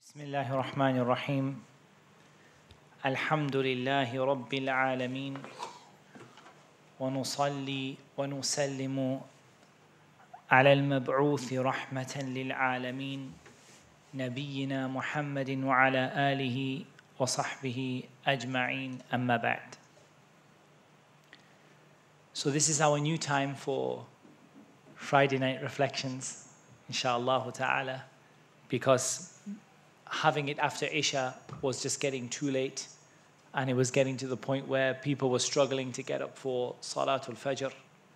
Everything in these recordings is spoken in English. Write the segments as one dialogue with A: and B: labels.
A: بسم الله الرحمن الرحيم الحمد لله رب العالمين ونصلي ونسلم على المبعوث رحمة للعالمين نبينا محمد وعلى آله وصحبه أجمعين أما بعد. So this is our new time for Friday night reflections, inshallah ta'ala, because having it after Isha was just getting too late, and it was getting to the point where people were struggling to get up for Salatul Fajr,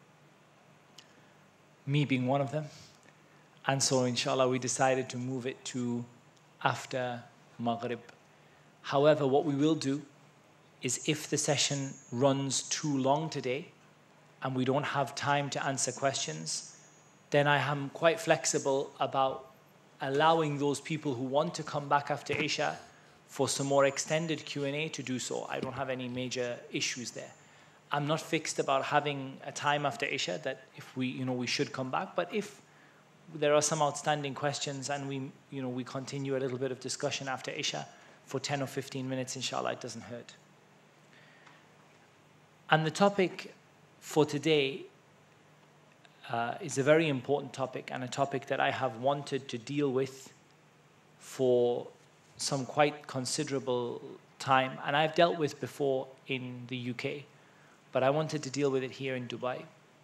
A: me being one of them. And so inshallah we decided to move it to after Maghrib. However, what we will do is, if the session runs too long today and we don't have time to answer questions, then I am quite flexible about allowing those people who want to come back after Isha for some more extended Q&A to do so. I don't have any major issues there. I'm not fixed about having a time after Isha that if we should come back, but if there are some outstanding questions and we continue a little bit of discussion after Isha for 10 or 15 minutes, inshallah, it doesn't hurt. And the topic for today is a very important topic, and a topic that I have wanted to deal with for some quite considerable time, and I've dealt with before in the UK, but I wanted to deal with it here in Dubai.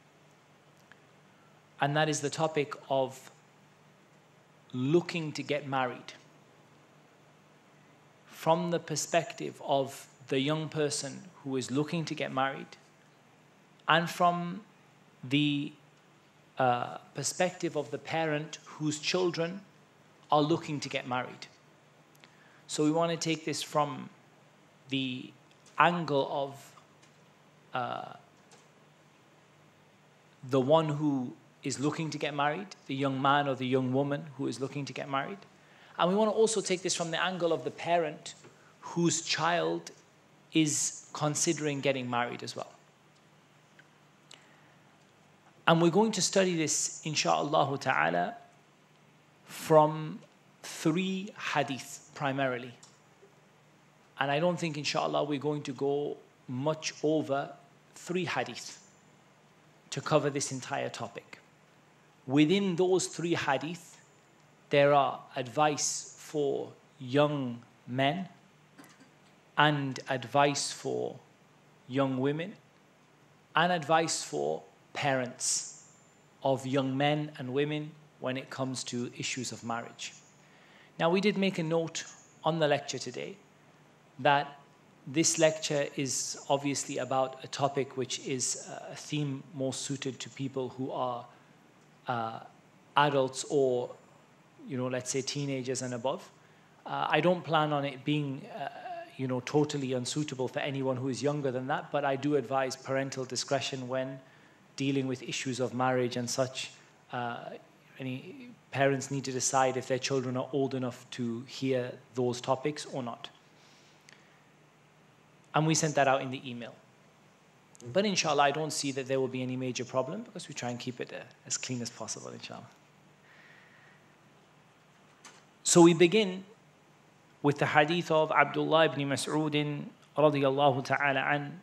A: And that is the topic of looking to get married from the perspective of the young person who is looking to get married, and from the perspective of the parent whose children are looking to get married. So we want to take this from the angle of the one who is looking to get married, the young man or the young woman who is looking to get married. And we want to also take this from the angle of the parent whose child is considering getting married as well. And we're going to study this, insha'Allah ta'ala, from 3 hadith primarily. And I don't think, insha'Allah, we're going to go much over 3 hadith to cover this entire topic. Within those 3 hadith, there are advice for young men and advice for young women and advice for parents of young men and women when it comes to issues of marriage. Now, we did make a note on the lecture today that this lecture is obviously about a topic which is a theme most suited to people who are adults or, let's say teenagers and above. I don't plan on it being totally unsuitable for anyone who is younger than that, but I do advise parental discretion when dealing with issues of marriage and such. Any parents need to decide if their children are old enough to hear those topics or not. And we sent that out in the email. But inshallah, I don't see that there will be any major problem, because we try and keep it as clean as possible, inshallah. So we begin with the hadith of Abdullah ibn Mas'ud radiyallahu ta'ala an,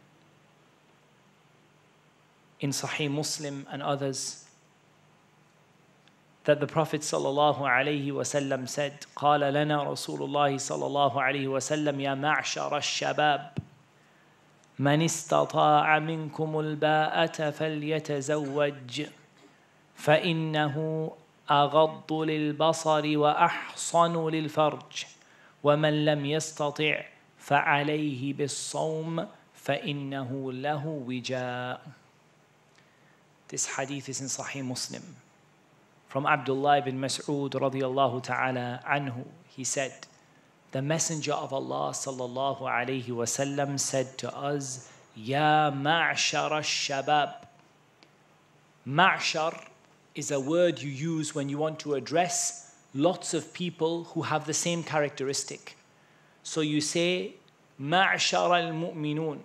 A: in Sahih Muslim and others, that the Prophet sallallahu alayhi wasallam said, قال لنا رسول الله صلى الله عليه وسلم يا معشر الشباب من استطاع منكم الباءة فليتزوج فإنه أغض للبصر وأحصن للفرج ومن لم يستطع فعليه بالصوم فإنه له وجاء. This hadith is in Sahih Muslim from Abdullah ibn Mas'ud radiyallahu ta'ala anhu. He said, the Messenger of Allah sallallahu alayhi wasallam said to us, Ya ma'shar al-shabab. Ma'shar is a word you use when you want to address lots of people who have the same characteristic. So you say, Ma'shar al-mu'minun,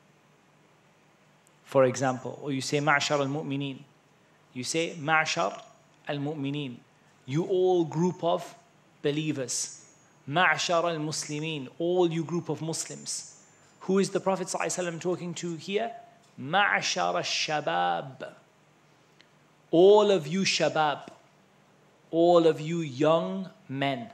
A: for example, or you say Ma'shar al-mu'minin. You say Ma'shar al-mu'minin. You all group of believers. Ma'shar al-Muslimin, all you group of Muslims. Who is the Prophet ﷺ talking to here? Ma'shar al-Shabab. All of you Shabab. All of you young men.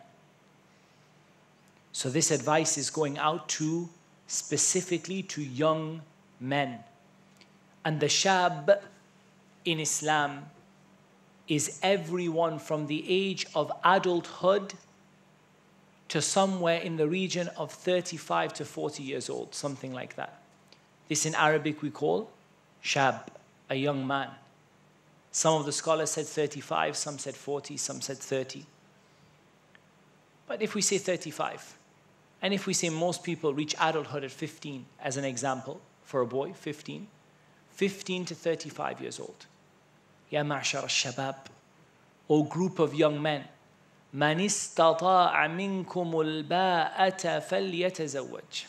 A: So this advice is going out to specifically to young men. And the Shab in Islam is everyone from the age of adulthood to somewhere in the region of 35 to 40 years old, something like that. This in Arabic we call Shab, a young man. Some of the scholars said 35, some said 40, some said 30. But if we say 35, and if we say most people reach adulthood at 15, as an example, for a boy, 15 to 35 years old. Ya ma'shar al-shabab, O group of young men, man istata'a minkumul ba'ata falyatazawwaj.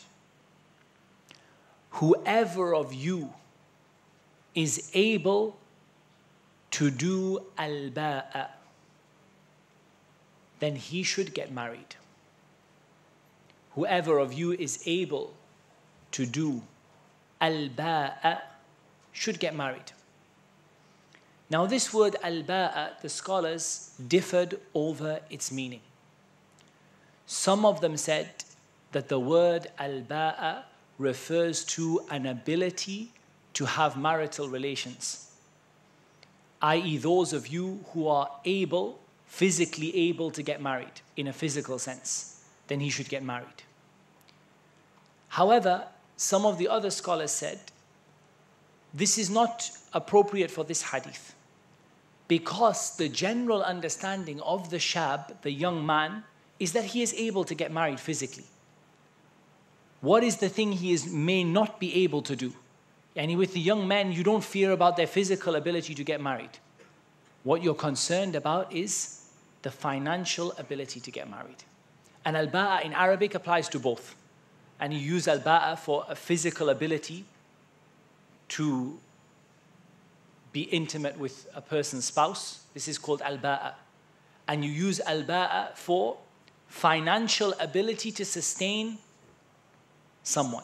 A: Whoever of you is able to do al-ba'a, then he should get married. Whoever of you is able to do al-ba'a should get married. Now this word al-ba'a, the scholars differed over its meaning. Some of them said that the word al-ba'a refers to an ability to have marital relations, i.e. those of you who are able, physically able to get married in a physical sense, then he should get married. However, some of the other scholars said, this is not appropriate for this hadith, because the general understanding of the shab, the young man, is that he is able to get married physically. What is the thing he may not be able to do? And with the young men, you don't fear about their physical ability to get married. What you're concerned about is the financial ability to get married. And al-ba'a in Arabic applies to both. And you use al-ba'a for a physical ability to be intimate with a person's spouse. This is called al-ba'a. And you use al-ba'a for financial ability to sustain someone.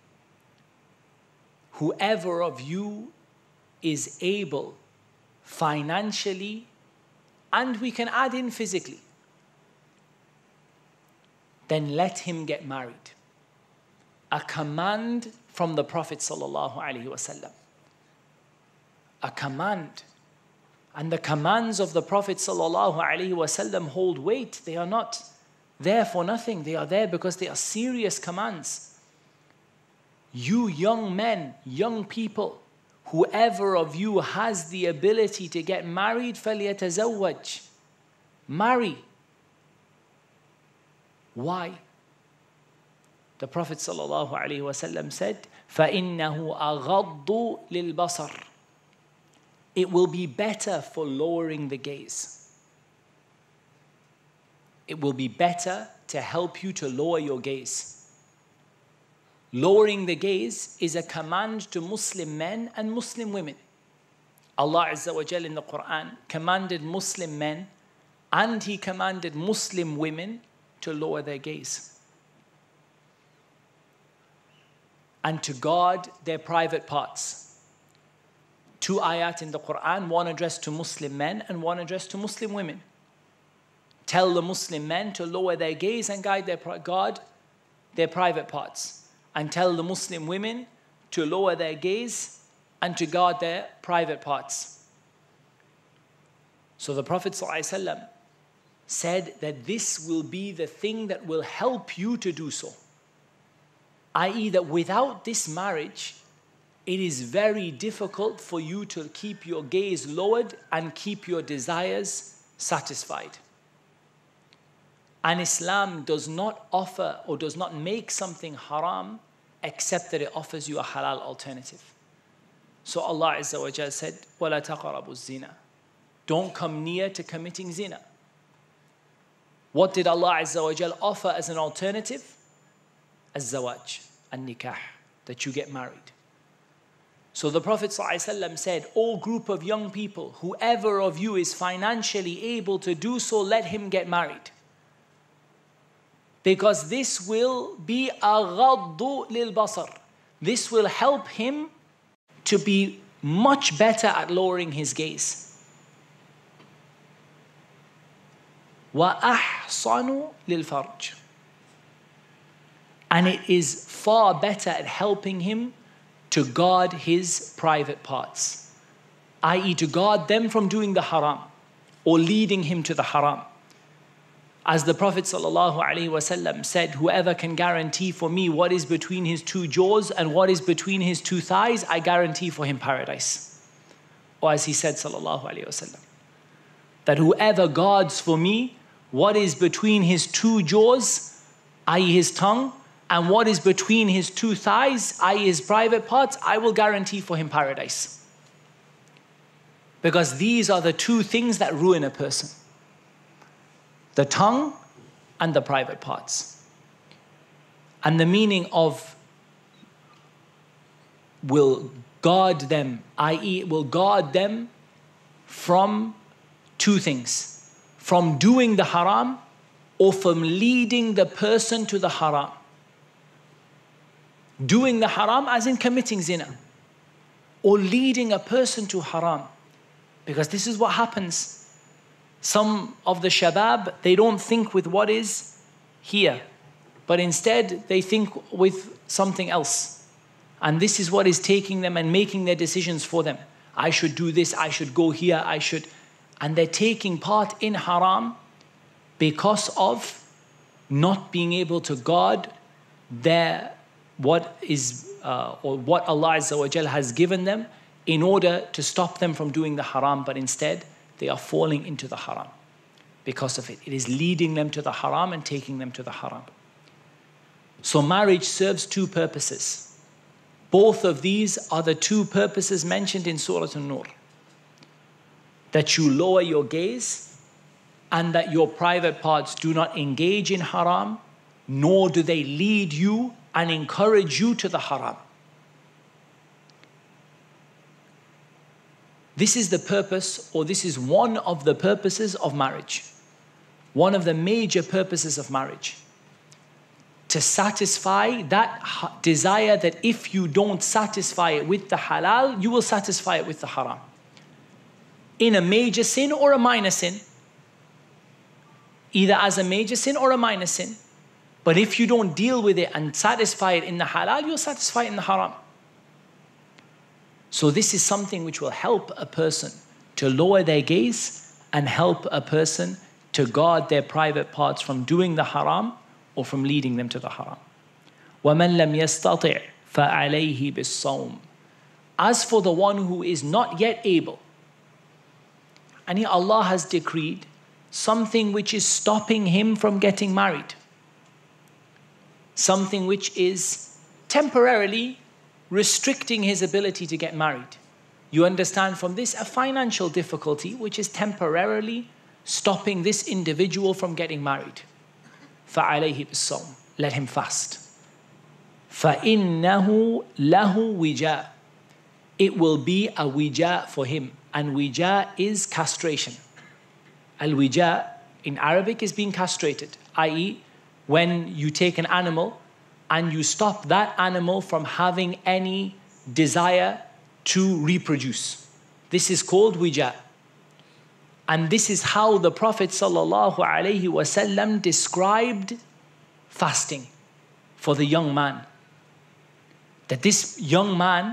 A: Whoever of you is able financially, and we can add in physically, then let him get married. A command from the Prophet ﷺ. A command. And the commands of the Prophet ﷺ hold weight. They are not there for nothing. They are there because they are serious commands. You young men, young people, whoever of you has the ability to get married, فَلْيَتَزَوَّجْ. Marry. Why? The Prophet ﷺ said, فَإِنَّهُ أَغَضُّ لِلْبَصَرِ. It will be better for lowering the gaze. It will be better to help you to lower your gaze. Lowering the gaze is a command to Muslim men and Muslim women. Allah Azza wa Jal in the Quran commanded Muslim men and He commanded Muslim women to lower their gaze and to guard their private parts. 2 ayat in the Quran, one addressed to Muslim men and one addressed to Muslim women. Tell the Muslim men to lower their gaze and guard their private parts. And tell the Muslim women to lower their gaze and to guard their private parts. So the Prophet ﷺ said that this will be the thing that will help you to do so. I.e. that without this marriage, it is very difficult for you to keep your gaze lowered and keep your desires satisfied. And Islam does not offer or does not make something haram except that it offers you a halal alternative. So Allah Azza wa Jal said, وَلَا تَقْرَبُوا الزِّنَا. Don't come near to committing zina. What did Allah Azza wa Jal offer as an alternative? Az-zawaj, an-nikah, that you get married. So the Prophet ﷺ said, O group of young people, whoever of you is financially able to do so, let him get married. because this will be aghaddu lil basar. This will help him to be much better at lowering his gaze. وَأَحْصَنُ لِلْفَرْجِ. And it is far better at helping him to guard his private parts, i.e. to guard them from doing the haram or leading him to the haram. As the Prophet ﷺ said, whoever can guarantee for me what is between his two jaws and what is between his two thighs, I guarantee for him paradise. Or as he said ﷺ, that whoever guards for me what is between his two jaws, i.e. his tongue, and what is between his two thighs, i.e. his private parts, I will guarantee for him paradise. Because these are the two things that ruin a person: the tongue and the private parts. And the meaning of will guard them, i.e. will guard them from two things: from doing the haram or from leading the person to the haram. Doing the haram as in committing zina, or leading a person to haram. Because this is what happens. Some of the shabab, they don't think with what is here, but instead they think with something else. And this is what is taking them and making their decisions for them. I should do this, I should go here, I should. And they're taking part in haram because of not being able to guard their what is or what Allah Azza wa Jal has given them in order to stop them from doing the haram, but instead they are falling into the haram because of it. It is leading them to the haram and taking them to the haram. So marriage serves two purposes. Both of these are the two purposes mentioned in Surah An-Nur: that you lower your gaze and that your private parts do not engage in haram, nor do they lead you and encourage you to the haram. This is the purpose, or this is one of the purposes of marriage. One of the major purposes of marriage. To satisfy that desire that if you don't satisfy it with the halal, you will satisfy it with the haram. In a major sin or a minor sin. Either as a major sin or a minor sin. But if you don't deal with it and satisfy it in the halal, you'll satisfy it in the haram. So this is something which will help a person to lower their gaze and help a person to guard their private parts from doing the haram or from leading them to the haram. وَمَنْ لَمْ يَسْتَطِعْ فَعَلَيْهِ بِالصَّوْمِ. As for the one who is not yet able, and here Allah has decreed something which is stopping him from getting married. Something which is temporarily restricting his ability to get married. You understand from this a financial difficulty which is temporarily stopping this individual from getting married. فَعَلَيْهِ بِالصَّوْمِ. Let him fast. فَإِنَّهُ لَهُ وِجَاء. It will be a wija for him. And wija is castration. Al-wija in Arabic is being castrated, i.e. when you take an animal and you stop that animal from having any desire to reproduce. This is called wija. And this is how the Prophet ﷺ described fasting for the young man. That this young man,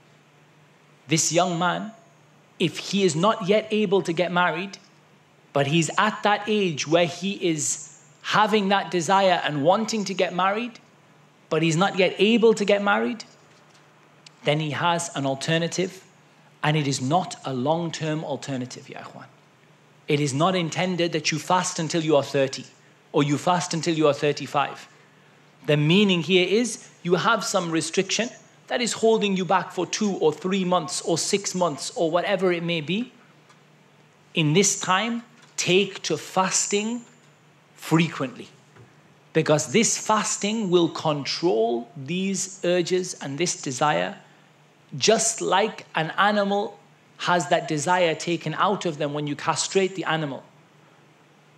A: if he is not yet able to get married, but he's at that age where he is having that desire and wanting to get married, but he's not yet able to get married, then he has an alternative, and it is not a long-term alternative, ya ikhwan. It is not intended that you fast until you are 30 or you fast until you are 35. The meaning here is you have some restriction that is holding you back for 2 or 3 months or 6 months or whatever it may be. In this time, take to fasting frequently, because this fasting will control these urges and this desire, just like an animal has that desire taken out of them when you castrate the animal.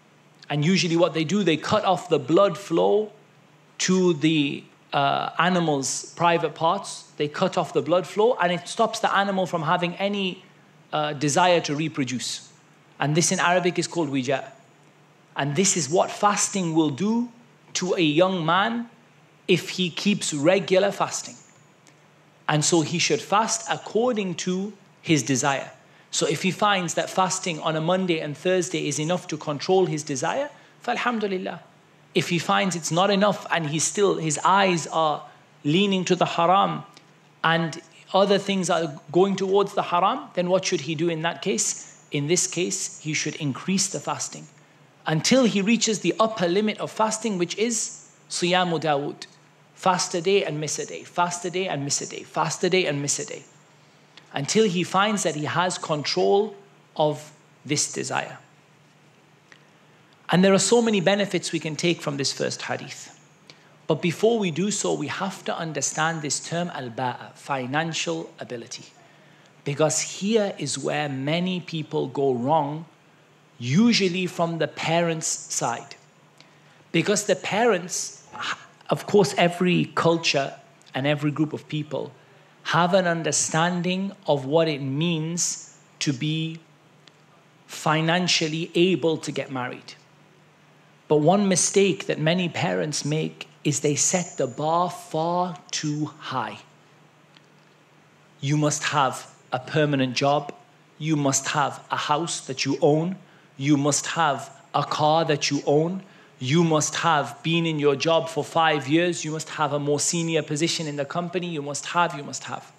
A: And usually what they do, they cut off the blood flow to the animal's private parts. They cut off the blood flow, and it stops the animal from having any desire to reproduce. And this in Arabic is called wija. And this is what fasting will do to a young man if he keeps regular fasting. And so he should fast according to his desire. So if he finds that fasting on a Monday and Thursday is enough to control his desire, falhamdulillah. If he finds it's not enough and his eyes are leaning to the haram and other things are going towards the haram, then what should he do in that case? In this case, he should increase the fasting until he reaches the upper limit of fasting, which is Siyamu Dawood. Fast a day and miss a day, fast a day and miss a day, fast a day and miss a day. Until he finds that he has control of this desire. And there are so many benefits we can take from this first hadith. But before we do so, we have to understand this term al-ba'a, financial ability. Because here is where many people go wrong, usually from the parents' side. Because the parents, of course, every culture and every group of people have an understanding of what it means to be financially able to get married. But one mistake that many parents make is they set the bar far too high. You must have a permanent job. You must have a house that you own. You must have a car that you own. You must have been in your job for 5 years. You must have a more senior position in the company. You must have.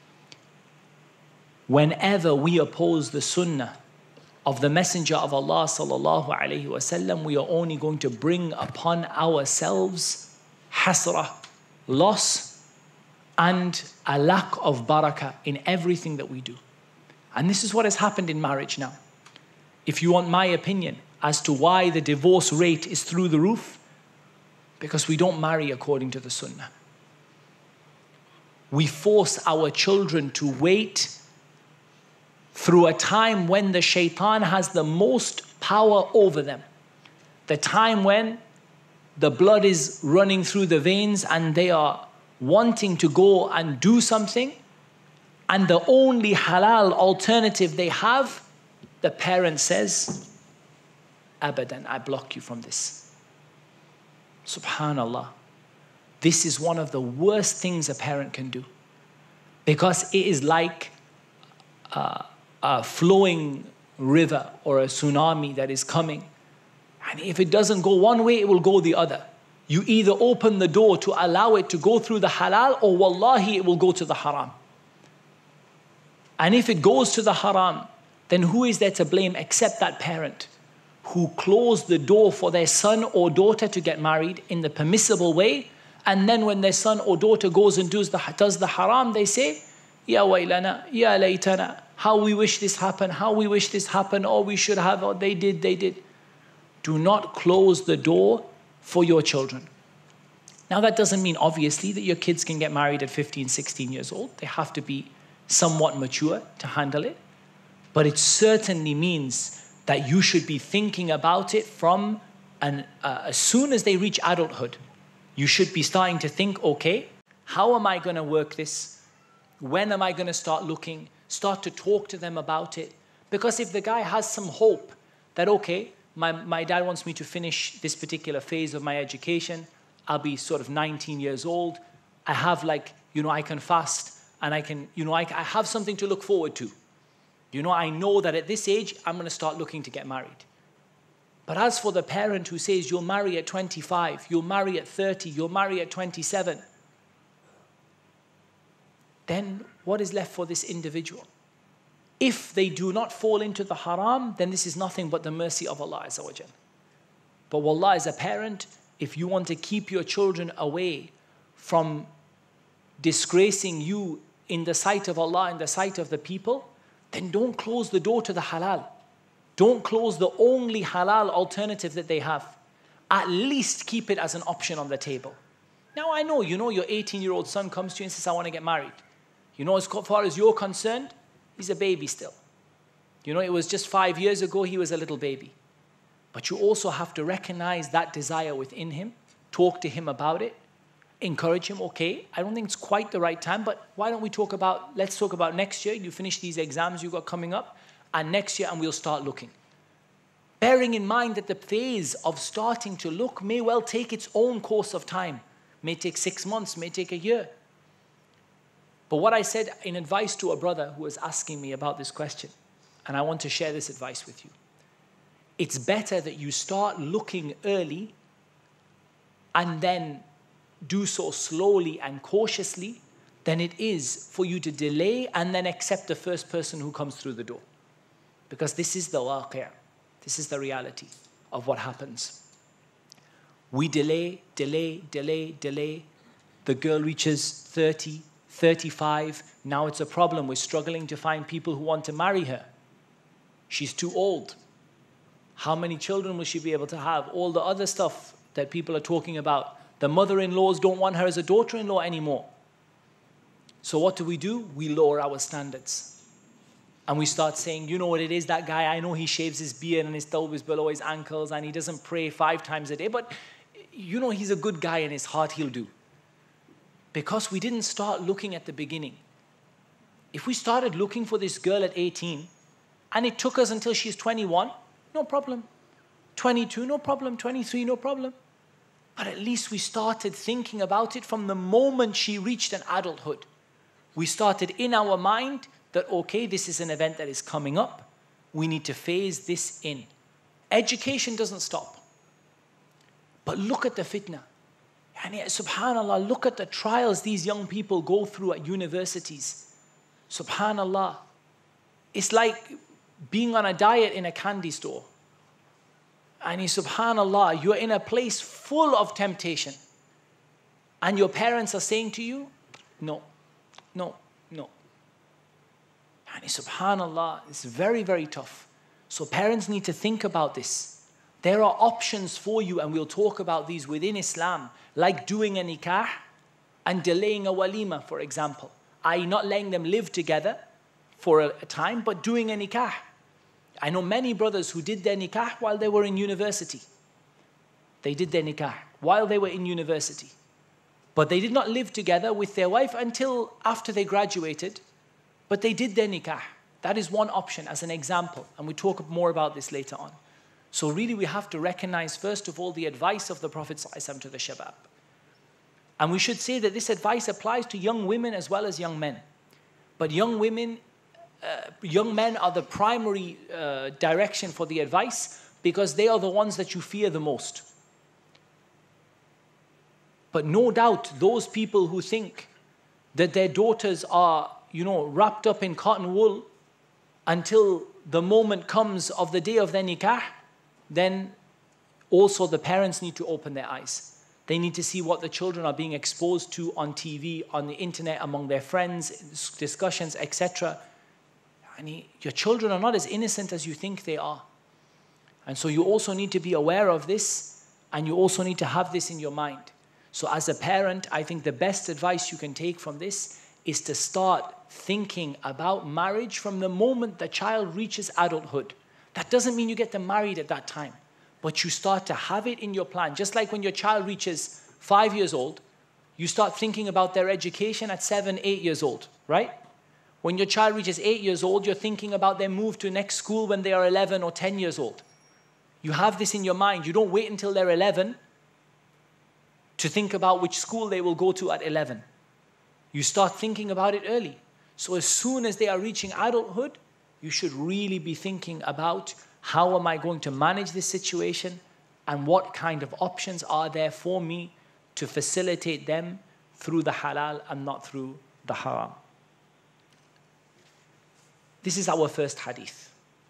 A: Whenever we oppose the sunnah of the Messenger of Allah sallallahu alaihi wasallam, we are only going to bring upon ourselves hasrah, loss, and a lack of barakah in everything that we do. And this is what has happened in marriage now. If you want my opinion as to why the divorce rate is through the roof, because we don't marry according to the sunnah. We force our children to wait through a time when the shaitan has the most power over them. The time when the blood is running through the veins and they are wanting to go and do something, and the only halal alternative they have, the parent says, Abadan, I block you from this. Subhanallah. This is one of the worst things a parent can do, because it is like a flowing river or a tsunami that is coming. And if it doesn't go one way, it will go the other. You either open the door to allow it to go through the halal, or wallahi, it will go to the haram. And if it goes to the haram, then who is there to blame except that parent who closed the door for their son or daughter to get married in the permissible way, and then when their son or daughter goes and does the haram, they say, Ya waylana, ya laytana, how we wish this happened, how we wish this happened, or we should have, or they did. Do not close the door for your children. Now that doesn't mean obviously that your kids can get married at 15, 16 years old. They have to be somewhat mature to handle it. But it certainly means that you should be thinking about it from as soon as they reach adulthood. You should be starting to think, okay, how am I going to work this? When am I going to start looking? Start to talk to them about it. Because if the guy has some hope that, okay, my dad wants me to finish this particular phase of my education, I'll be sort of 19 years old, I have I can fast, and I can, I have something to look forward to. I know that at this age, I'm going to start looking to get married. But as for the parent who says, you'll marry at 25, you'll marry at 30, you'll marry at 27, then what is left for this individual? If they do not fall into the haram, then this is nothing but the mercy of Allah Azza wa Jal. But wallah, as a parent, if you want to keep your children away from disgracing you in the sight of Allah, in the sight of the people, then don't close the door to the halal. Don't close the only halal alternative that they have. At least keep it as an option on the table. Now I know, your 18-year-old son comes to you and says, I want to get married. As far as you're concerned, he's a baby still. It was just 5 years ago, he was a little baby. But you also have to recognize that desire within him, talk to him about it, encourage him, okay, I don't think it's quite the right time, but why don't we let's talk about next year. You finish these exams you got coming up, and next year, and we'll start looking. Bearing in mind that the phase of starting to look may well take its own course of time. May take 6 months, may take a year. But what I said in advice to a brother who was asking me about this question, and I want to share this advice with you. It's better that you start looking early and then do so slowly and cautiously than it is for you to delay and then accept the first person who comes through the door. Because this is the waqi'. This is the reality of what happens. We delay. The girl reaches 30, 35. Now it's a problem. We're struggling to find people who want to marry her. She's too old. How many children will she be able to have? All the other stuff that people are talking about. The mother-in-laws don't want her as a daughter-in-law anymore. So what do? We lower our standards. And we start saying, you know what it is, that guy, I know he shaves his beard and his thawb is below his ankles and he doesn't pray 5 times a day, but you know he's a good guy in his heart, he'll do. Because we didn't start looking at the beginning. If we started looking for this girl at 18 and it took us until she's 21, no problem. 22, no problem. 23, no problem. But at least we started thinking about it from the moment she reached an adulthood. We started in our mind that, okay, this is an event that is coming up. We need to phase this in. Education doesn't stop. But look at the fitna. Yani, subhanallah, look at the trials these young people go through at universities. Subhanallah. It's like being on a diet in a candy store. And subhanallah, you're in a place full of temptation. And your parents are saying to you, no. And subhanallah, it's very, very tough. So parents need to think about this. There are options for you, and we'll talk about these within Islam, like doing a nikah and delaying a walima, for example. i.e. not letting them live together for a time, but doing a nikah. I know many brothers who did their nikah while they were in university. They did their nikah while they were in university. But they did not live together with their wife until after they graduated. But they did their nikah. That is one option as an example. And we talk more about this later on. So really we have to recognize first of all the advice of the Prophet ﷺ to the shabab. And we should say that this advice applies to young women as well as young men. But young men are the primary direction for the advice because they are the ones that you fear the most. But no doubt those people who think that their daughters are, wrapped up in cotton wool until the moment comes of the day of their nikah, then also the parents need to open their eyes. They need to see what the children are being exposed to on TV, on the internet, among their friends, discussions, etc. Your children are not as innocent as you think they are. And so you also need to be aware of this, and you also need to have this in your mind. So as a parent, I think the best advice you can take from this is to start thinking about marriage from the moment the child reaches adulthood. That doesn't mean you get them married at that time, but you start to have it in your plan. Just like when your child reaches 5 years old, you start thinking about their education at 7, 8 years old, right? When your child reaches 8 years old, you're thinking about their move to next school when they are 11 or 10 years old. You have this in your mind. You don't wait until they're 11 to think about which school they will go to at 11. You start thinking about it early. So as soon as they are reaching adulthood, you should really be thinking about how am I going to manage this situation and what kind of options are there for me to facilitate them through the halal and not through the haram. This is our first hadith.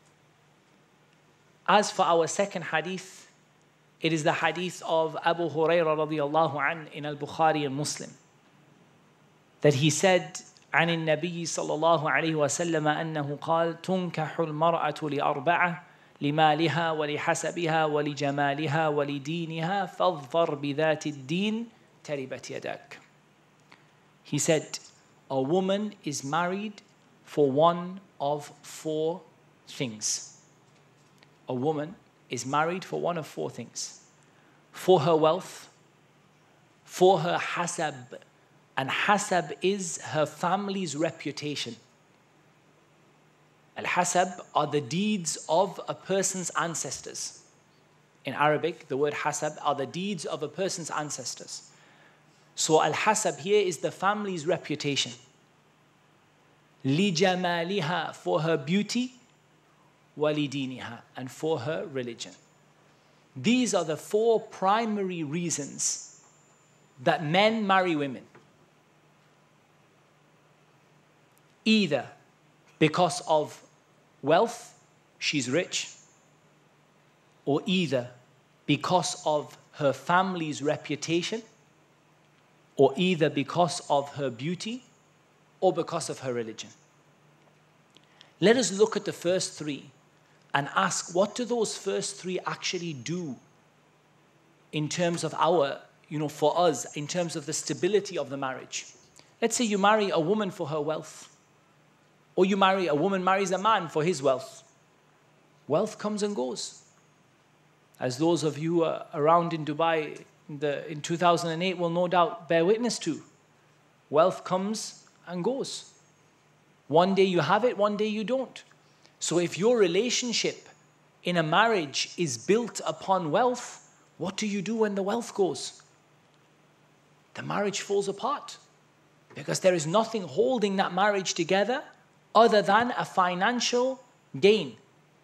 A: As for our second hadith, it is the hadith of Abu Hurairah radiyallahu an in Al-Bukhari and Muslim. That he said, عن النبي صلى الله عليه وسلم أنه قال تنكح المرأة لأربعة لمالها ولحسبها ولجمالها ولدينها فاظفر بذات الدين تربت يداك. He said, a woman is married for one of 4 things. A woman is married for one of four things. For her wealth, for her hasab, and hasab is her family's reputation. Al-hasab are the deeds of a person's ancestors. In Arabic, the word hasab are the deeds of a person's ancestors. So al-hasab here is the family's reputation. لِجَمَالِهَا, for her beauty, وَلِدِينِهَا, and for her religion. These are the four primary reasons that men marry women. Either because of wealth, she's rich, or either because of her family's reputation, or either because of her beauty, or because of her religion. Let us look at the first three and ask, what do those first three actually do in terms of our, for us, in terms of the stability of the marriage? Let's say you marry a woman for her wealth, or a woman marries a man for his wealth. Wealth comes and goes. As those of you around in Dubai in 2008 will no doubt bear witness to. Wealth comes and goes. One day you have it, one day you don't. So if your relationship in a marriage is built upon wealth, what do you do when the wealth goes? The marriage falls apart, because there is nothing holding that marriage together other than a financial gain.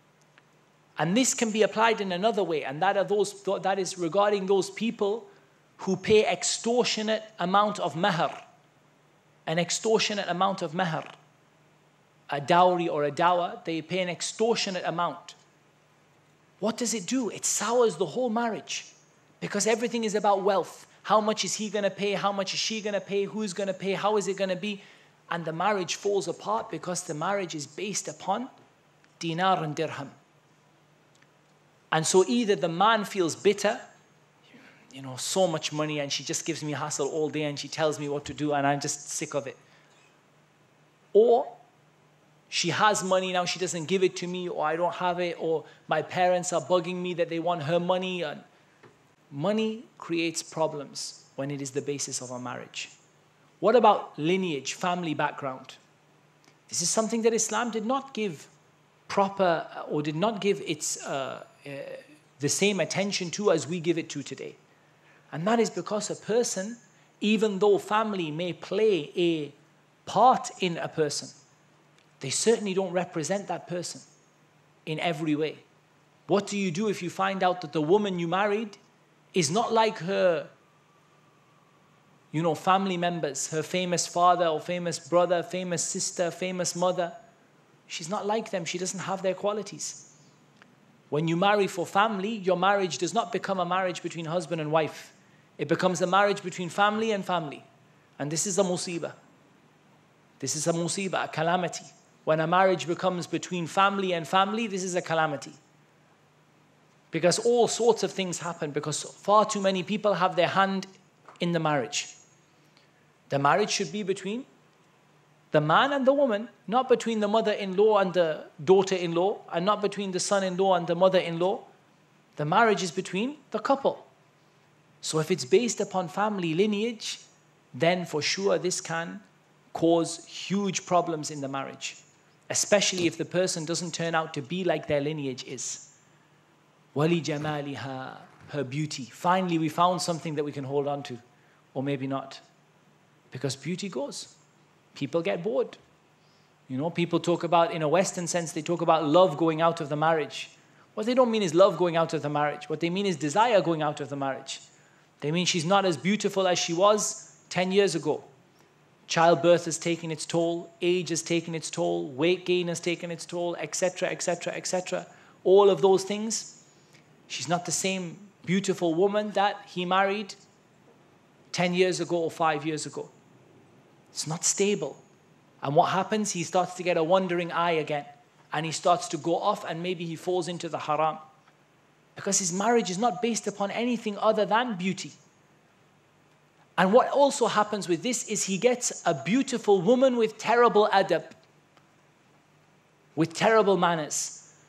A: And this can be applied in another way, and that is regarding those people who pay extortionate amount of mahr, an extortionate amount of mahr, a dowry or a dawah. They pay an extortionate amount. What does it do? It sours the whole marriage, because everything is about wealth. How much is he going to pay? How much is she going to pay? Who's going to pay? How is it going to be? And the marriage falls apart because the marriage is based upon dinar and dirham. And so either the man feels bitter, so much money, and she just gives me hassle all day and she tells me what to do and I'm just sick of it. Or she has money, now she doesn't give it to me, or I don't have it, or my parents are bugging me that they want her money. And money creates problems when it is the basis of a marriage. What about lineage, family background? This is something that Islam did not give proper, or did not give its the same attention to as we give it to today. And that is because a person, even though family may play a part in a person, they certainly don't represent that person in every way. What do you do if you find out that the woman you married is not like her family members, her famous father or famous brother, famous sister, famous mother? She's not like them. She doesn't have their qualities. When you marry for family, your marriage does not become a marriage between husband and wife. It becomes a marriage between family and family. And this is a musibah. This is a musibah, a calamity. When a marriage becomes between family and family, this is a calamity. Because all sorts of things happen, because far too many people have their hand in the marriage. The marriage should be between the man and the woman, not between the mother-in-law and the daughter-in-law, and not between the son-in-law and the mother-in-law. The marriage is between the couple. So if it's based upon family lineage, then for sure this can cause huge problems in the marriage, especially if the person doesn't turn out to be like their lineage is. وَلِجَمَالِهَا, her beauty. Finally, we found something that we can hold on to, or maybe not. Because beauty goes. People get bored. People talk about, in a Western sense, they talk about love going out of the marriage. What they don't mean is love going out of the marriage. What they mean is desire going out of the marriage. They mean she's not as beautiful as she was 10 years ago. Childbirth has taken its toll, age has taken its toll, weight gain has taken its toll, etc., etc., etc. All of those things. She's not the same beautiful woman that he married 10 years ago or 5 years ago. It's not stable. And what happens? He starts to get a wandering eye again. And he starts to go off, and maybe he falls into the haram. Because his marriage is not based upon anything other than beauty. And what also happens with this is he gets a beautiful woman with terrible adab, with terrible manners.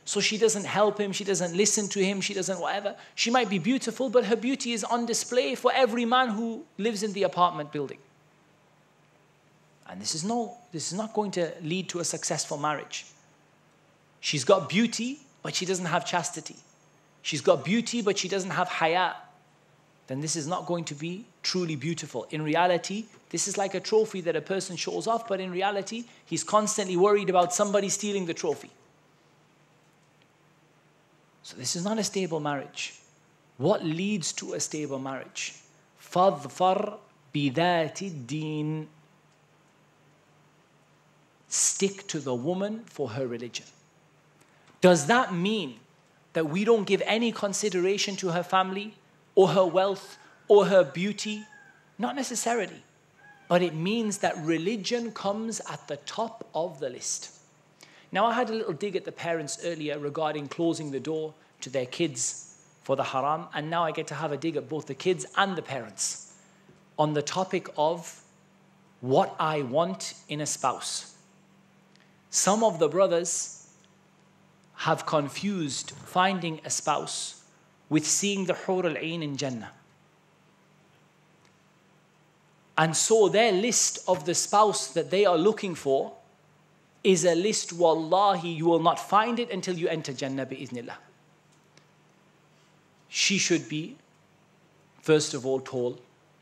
A: So she doesn't help him, she doesn't listen to him, she doesn't whatever. She might be beautiful, but her beauty is on display for every man who lives in the apartment building. And this is not going to lead to a successful marriage. She's got beauty, but she doesn't have chastity. She's got beauty, but she doesn't have haya. Then this is not going to be truly beautiful. In reality, this is like a trophy that a person shows off, but in reality, he's constantly worried about somebody stealing the trophy. So this is not a stable marriage. What leads to a stable marriage? فَاظْفَرْ بِذَاتِ الدِّينِ. Stick to the woman for her religion. Does that mean that we don't give any consideration to her family or her wealth or her beauty? Not necessarily. But it means that religion comes at the top of the list. Now, I had a little dig at the parents earlier regarding closing the door to their kids for the haram, and now I get to have a dig at both the kids and the parents on the topic of what I want in a spouse. Some of the brothers have confused finding a spouse with seeing the Hur al-Ain in Jannah. And so their list of the spouse that they are looking for is a list, wallahi, you will not find it until you enter Jannah bi'idhnillah. She should be, first of all, tall.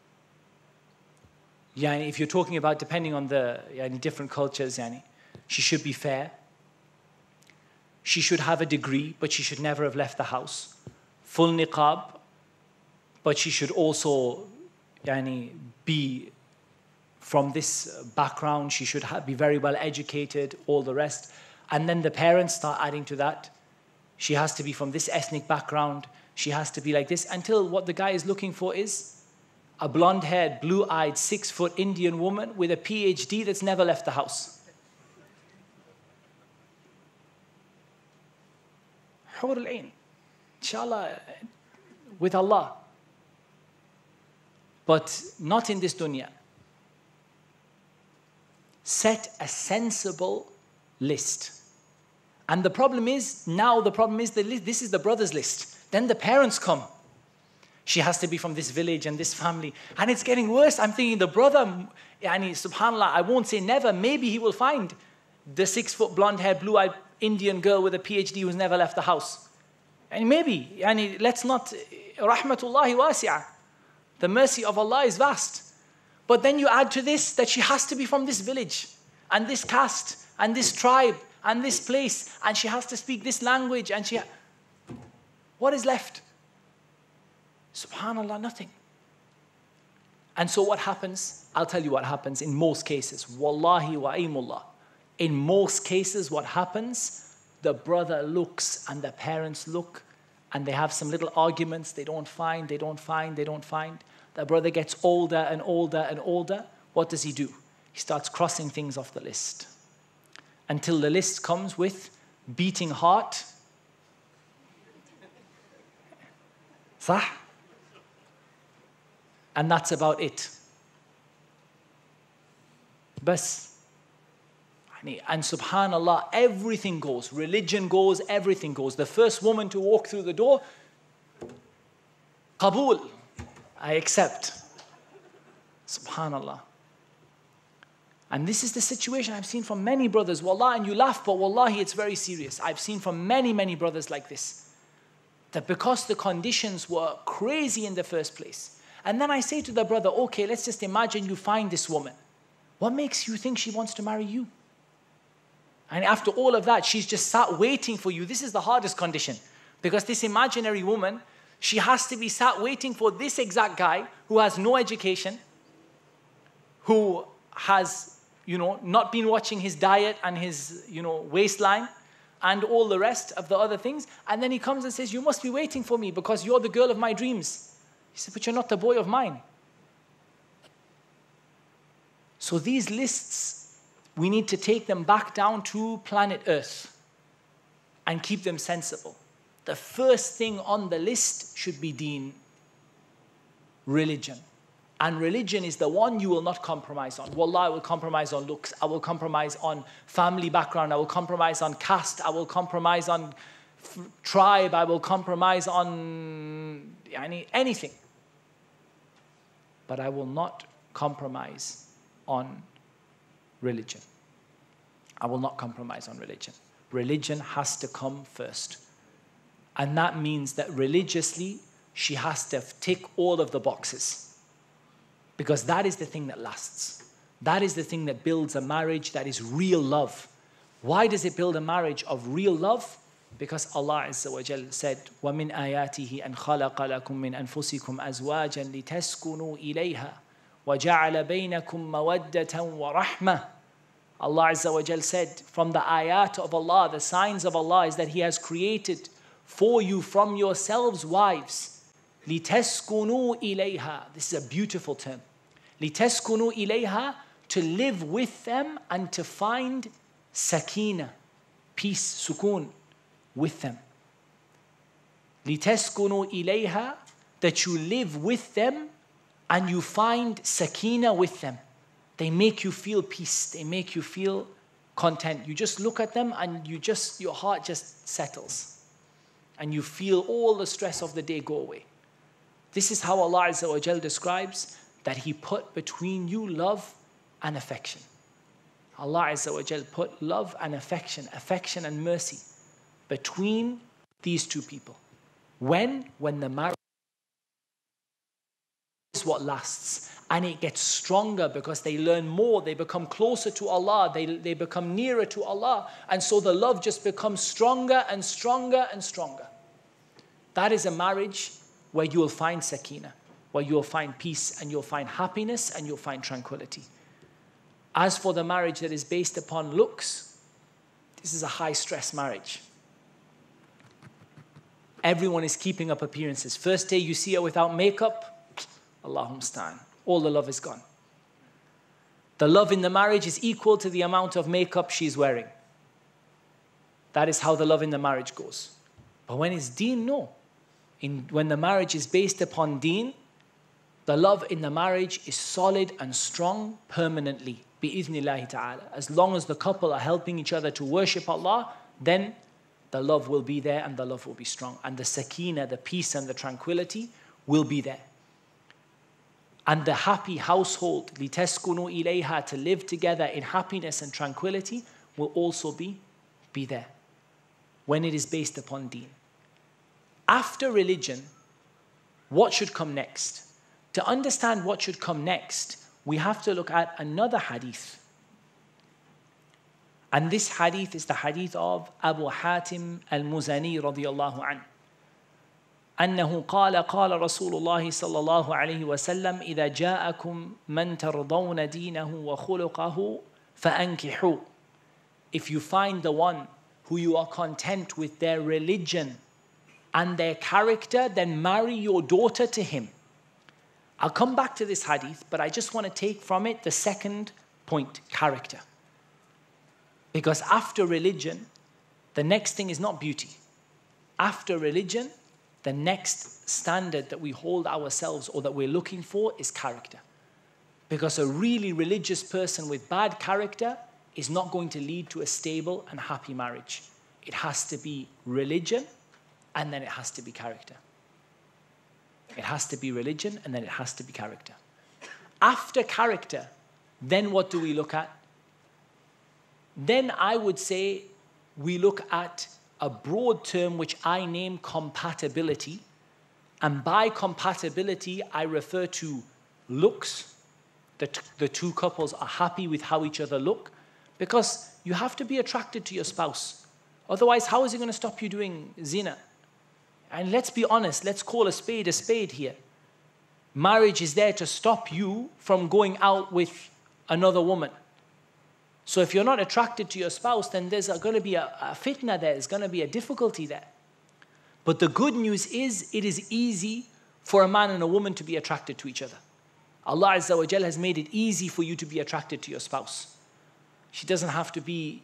A: Yani, if you're talking about depending on the different cultures, she should be fair. She should have a degree, but she should never have left the house. Full niqab, but she should also be from this background. She should be very well educated, all the rest. And then the parents start adding to that. She has to be from this ethnic background. She has to be like this, until what the guy is looking for is a blonde-haired, blue-eyed, 6-foot Indian woman with a PhD that's never left the house. Hur al-Ain, inshallah, with Allah. But not in this dunya. Set a sensible list. And the problem is this is the brother's list. Then the parents come. She has to be from this village and this family. And it's getting worse. I'm thinking the brother, subhanAllah, I won't say never, maybe he will find the 6-foot blonde-haired, blue-eyed Indian girl with a PhD who's never left the house. And maybe, let's not, rahmatullahi wasi'ah. The mercy of Allah is vast. But then you add to this that she has to be from this village and this caste and this tribe and this place, and she has to speak this language, and what is left? Subhanallah, nothing. And so what happens? I'll tell you what happens in most cases. Wallahi wa aimullah. In most cases, what happens? The brother looks and the parents look, and they have some little arguments. They don't find. The brother gets older and older and older. What does he do? He starts crossing things off the list. Until the list comes with beating heart. Sah? And that's about it. Bas. And subhanallah, everything goes. Religion goes, everything goes. The first woman to walk through the door, Qabul, I accept. Subhanallah. And this is the situation I've seen from many brothers. Wallah, and you laugh, but wallahi, it's very serious. I've seen from many, many brothers like this. That because the conditions were crazy in the first place. And then I say to the brother, okay, let's just imagine you find this woman. What makes you think she wants to marry you? And after all of that, she's just sat waiting for you. This is the hardest condition. Because this imaginary woman, she has to be sat waiting for this exact guy who has no education, who has, not been watching his diet and his, waistline and all the rest of the other things. And then he comes and says, you must be waiting for me because you're the girl of my dreams. He said, but you're not the boy of mine. So these lists, we need to take them back down to planet Earth and keep them sensible. The first thing on the list should be deen, religion. And religion is the one you will not compromise on. Wallah, I will compromise on looks. I will compromise on family background. I will compromise on caste. I will compromise on tribe. I will compromise on anything. But I will not compromise on religion. I will not compromise on religion. Religion has to come first. And that means that religiously, she has to tick all of the boxes. Because that is the thing that lasts. That is the thing that builds a marriage that is real love. Why does it build a marriage of real love? Because Allah Azza wa Jal said, وَمِنْ آيَاتِهِ أَنْ خَلَقَ لَكُم مِّنْ أَنفُسِكُمْ أَزْوَاجًا لِتَسْكُنُوا إِلَيْهَا وَجَعَلَ بَيْنَكُم مَّوَدَّةً وَرَحْمَةً. Allah Azza wa Jal said, from the ayat of Allah, the signs of Allah is that He has created for you from yourselves wives. لِتَسْكُنُوا إِلَيْهَا. This is a beautiful term. لِتَسْكُنُوا إِلَيْهَا, to live with them and to find sakina, peace, sukoon, with them. لِتَسْكُنُوا إِلَيْهَا, that you live with them and you find sakina with them. They make you feel peace. They make you feel content. You just look at them and your heart just settles. And you feel all the stress of the day go away. This is how Allah Azza wa Jal describes that He put between you love and affection. Allah Azza wa Jal put love and affection and mercy between these two people. When the marriage is what lasts. And it gets stronger because they learn more, they become closer to Allah, they become nearer to Allah. And so the love just becomes stronger and stronger and stronger. That is a marriage where you will find sakina, where you will find peace and you'll find happiness and you'll find tranquility. As for the marriage that is based upon looks, this is a high stress marriage. Everyone is keeping up appearances. First day you see her without makeup, Allahumma musta'an. All the love is gone. The love in the marriage is equal to the amount of makeup she's wearing. That is how the love in the marriage goes. But when it's deen, no. When the marriage is based upon deen, the love in the marriage is solid and strong permanently. Bi-idhnillahi ta'ala. As long as the couple are helping each other to worship Allah, then the love will be there and the love will be strong. And the sakina, the peace and the tranquility will be there. And the happy household, لِتَسْكُنُوا إِلَيْهَا, to live together in happiness and tranquility, will also be there when it is based upon deen. After religion, what should come next? To understand what should come next, we have to look at another hadith. And this hadith is the hadith of Abu Hatim al-Muzani radiyallahu anhu. أنه قال رسول الله صلى الله عليه وسلم إذا جاءكم من ترضون دينه وخلقه فأنكحوا. If you find the one who you are content with their religion and their character, then marry your daughter to him. I'll come back to this hadith, but I just want to take from it the second point, character. Because after religion, the next thing is not beauty. After religion, the next standard that we hold ourselves or that we're looking for is character. Because a really religious person with bad character is not going to lead to a stable and happy marriage. It has to be religion and then it has to be character. It has to be religion and then it has to be character. After character, then what do we look at? Then I would say we look at a broad term which I name compatibility. And by compatibility, I refer to looks. The two couples are happy with how each other look. Because you have to be attracted to your spouse. Otherwise, how is he going to stop you doing zina? And let's be honest, let's call a spade here. Marriage is there to stop you from going out with another woman. So if you're not attracted to your spouse, then there's going to be a fitna there. There's going to be a difficulty there. But the good news is, it is easy for a man and a woman to be attracted to each other. Allah Azza wa Jal has made it easy for you to be attracted to your spouse. She doesn't have to be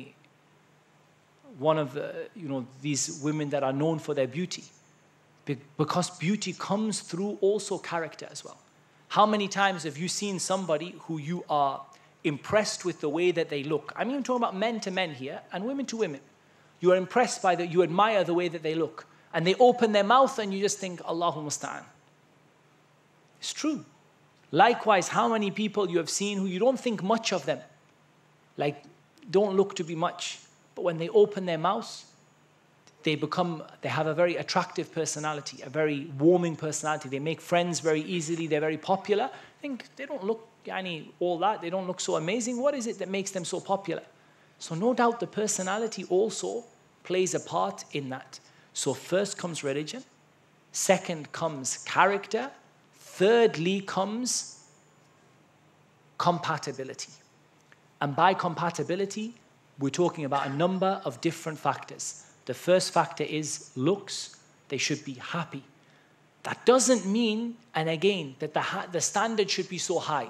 A: one of these women that are known for their beauty. Because beauty comes through also character as well. How many times have you seen somebody who you are impressed with the way that they look? I'm even talking about men to men here and women to women. You are impressed by you admire the way that they look. And they open their mouth and you just think, Allahu musta'an. It's true. Likewise, how many people you have seen who you don't think much of them, like don't look to be much, but when they open their mouths, they have a very attractive personality, a very warming personality. They make friends very easily. They're very popular. I think they don't look all that. They don't look so amazing. What is it that makes them so popular? So no doubt the personality also plays a part in that. So first comes religion. Second comes character. Thirdly comes compatibility. And by compatibility, we're talking about a number of different factors. The first factor is looks. They should be happy. That doesn't mean, and again, that the standard should be so high.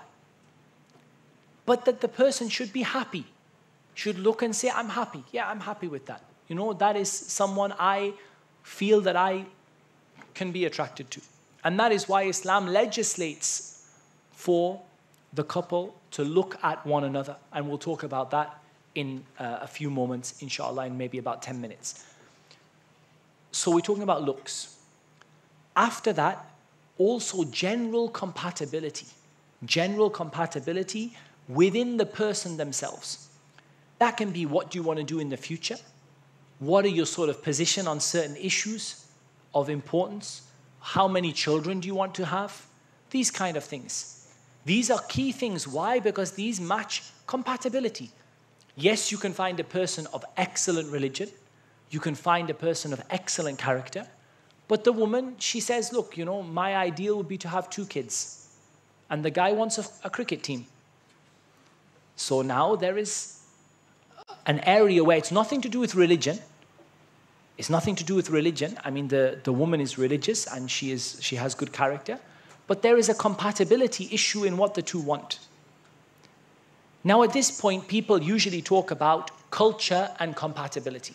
A: But that the person should be happy. Should look and say, I'm happy. Yeah, I'm happy with that. You know, that is someone I feel that I can be attracted to. And that is why Islam legislates for the couple to look at one another. And we'll talk about that in a few moments, inshallah, in maybe about 10 minutes. So we're talking about looks. After that, also general compatibility. General compatibility within the person themselves. That can be, what do you want to do in the future? What are your sort of position on certain issues of importance? How many children do you want to have? These kind of things. These are key things. Why? Because these match compatibility. Yes, you can find a person of excellent religion. You can find a person of excellent character. But the woman, she says, look, you know, my ideal would be to have 2 kids. And the guy wants a cricket team. So now there is an area where it's nothing to do with religion. It's nothing to do with religion. I mean, the woman is religious and she has good character. But there is a compatibility issue in what the two want. Now, at this point, people usually talk about culture and compatibility.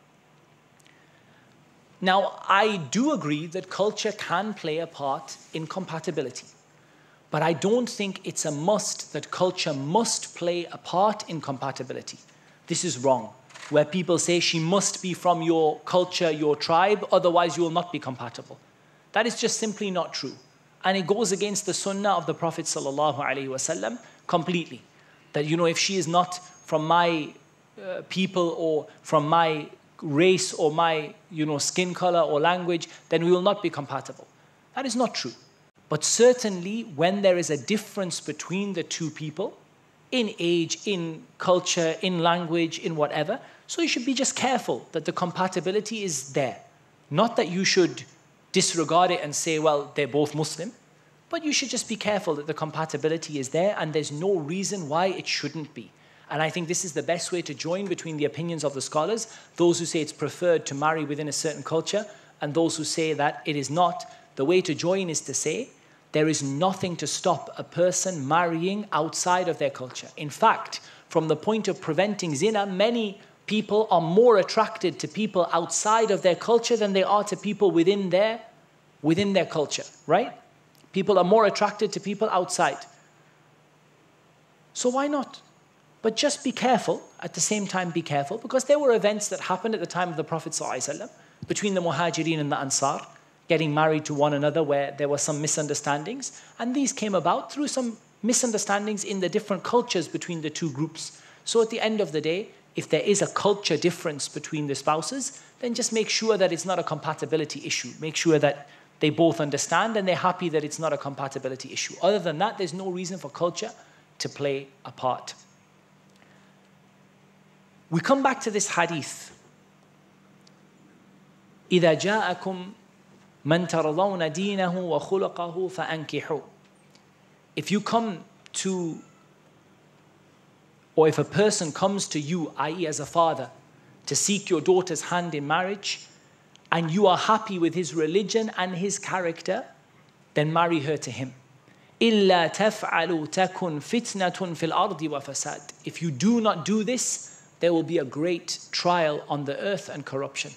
A: Now, I do agree that culture can play a part in compatibility. But I don't think it's a must that culture must play a part in compatibility. This is wrong. Where people say she must be from your culture, your tribe, otherwise you will not be compatible. That is just simply not true. And it goes against the sunnah of the Prophet ﷺ completely. That, you know, if she is not from my people or from my race or my, you know, skin color or language, then we will not be compatible. That is not true. But certainly when there is a difference between the two people, in age, in culture, in language, in whatever, so you should be just careful that the compatibility is there. Not that you should disregard it and say, well, they're both Muslim, but you should just be careful that the compatibility is there and there's no reason why it shouldn't be. And I think this is the best way to join between the opinions of the scholars, those who say it's preferred to marry within a certain culture and those who say that it is not. The way to join is to say, there is nothing to stop a person marrying outside of their culture. In fact, from the point of preventing zina, many people are more attracted to people outside of their culture than they are to people within their culture, right? People are more attracted to people outside. So why not? But just be careful, at the same time be careful, because there were events that happened at the time of the Prophet ﷺ between the Muhajirin and the Ansar, getting married to one another where there were some misunderstandings. And these came about through some misunderstandings in the different cultures between the two groups. So at the end of the day, if there is a culture difference between the spouses, then just make sure that it's not a compatibility issue. Make sure that they both understand and they're happy that it's not a compatibility issue. Other than that, there's no reason for culture to play a part. We come back to this hadith. إِذَا جَاءَكُمْ مَنْ تَرَضَوْنَ دِينَهُ وَخُلُقَهُ فَأَنْكِحُوا. If you come to, or if a person comes to you, i.e. as a father, to seek your daughter's hand in marriage, and you are happy with his religion and his character, then marry her to him. إِلَّا تَفْعَلُوا تَكُنْ فِتْنَةٌ فِي الْأَرْضِ وَفَسَادٍ. If you do not do this, there will be a great trial on the earth and corruption.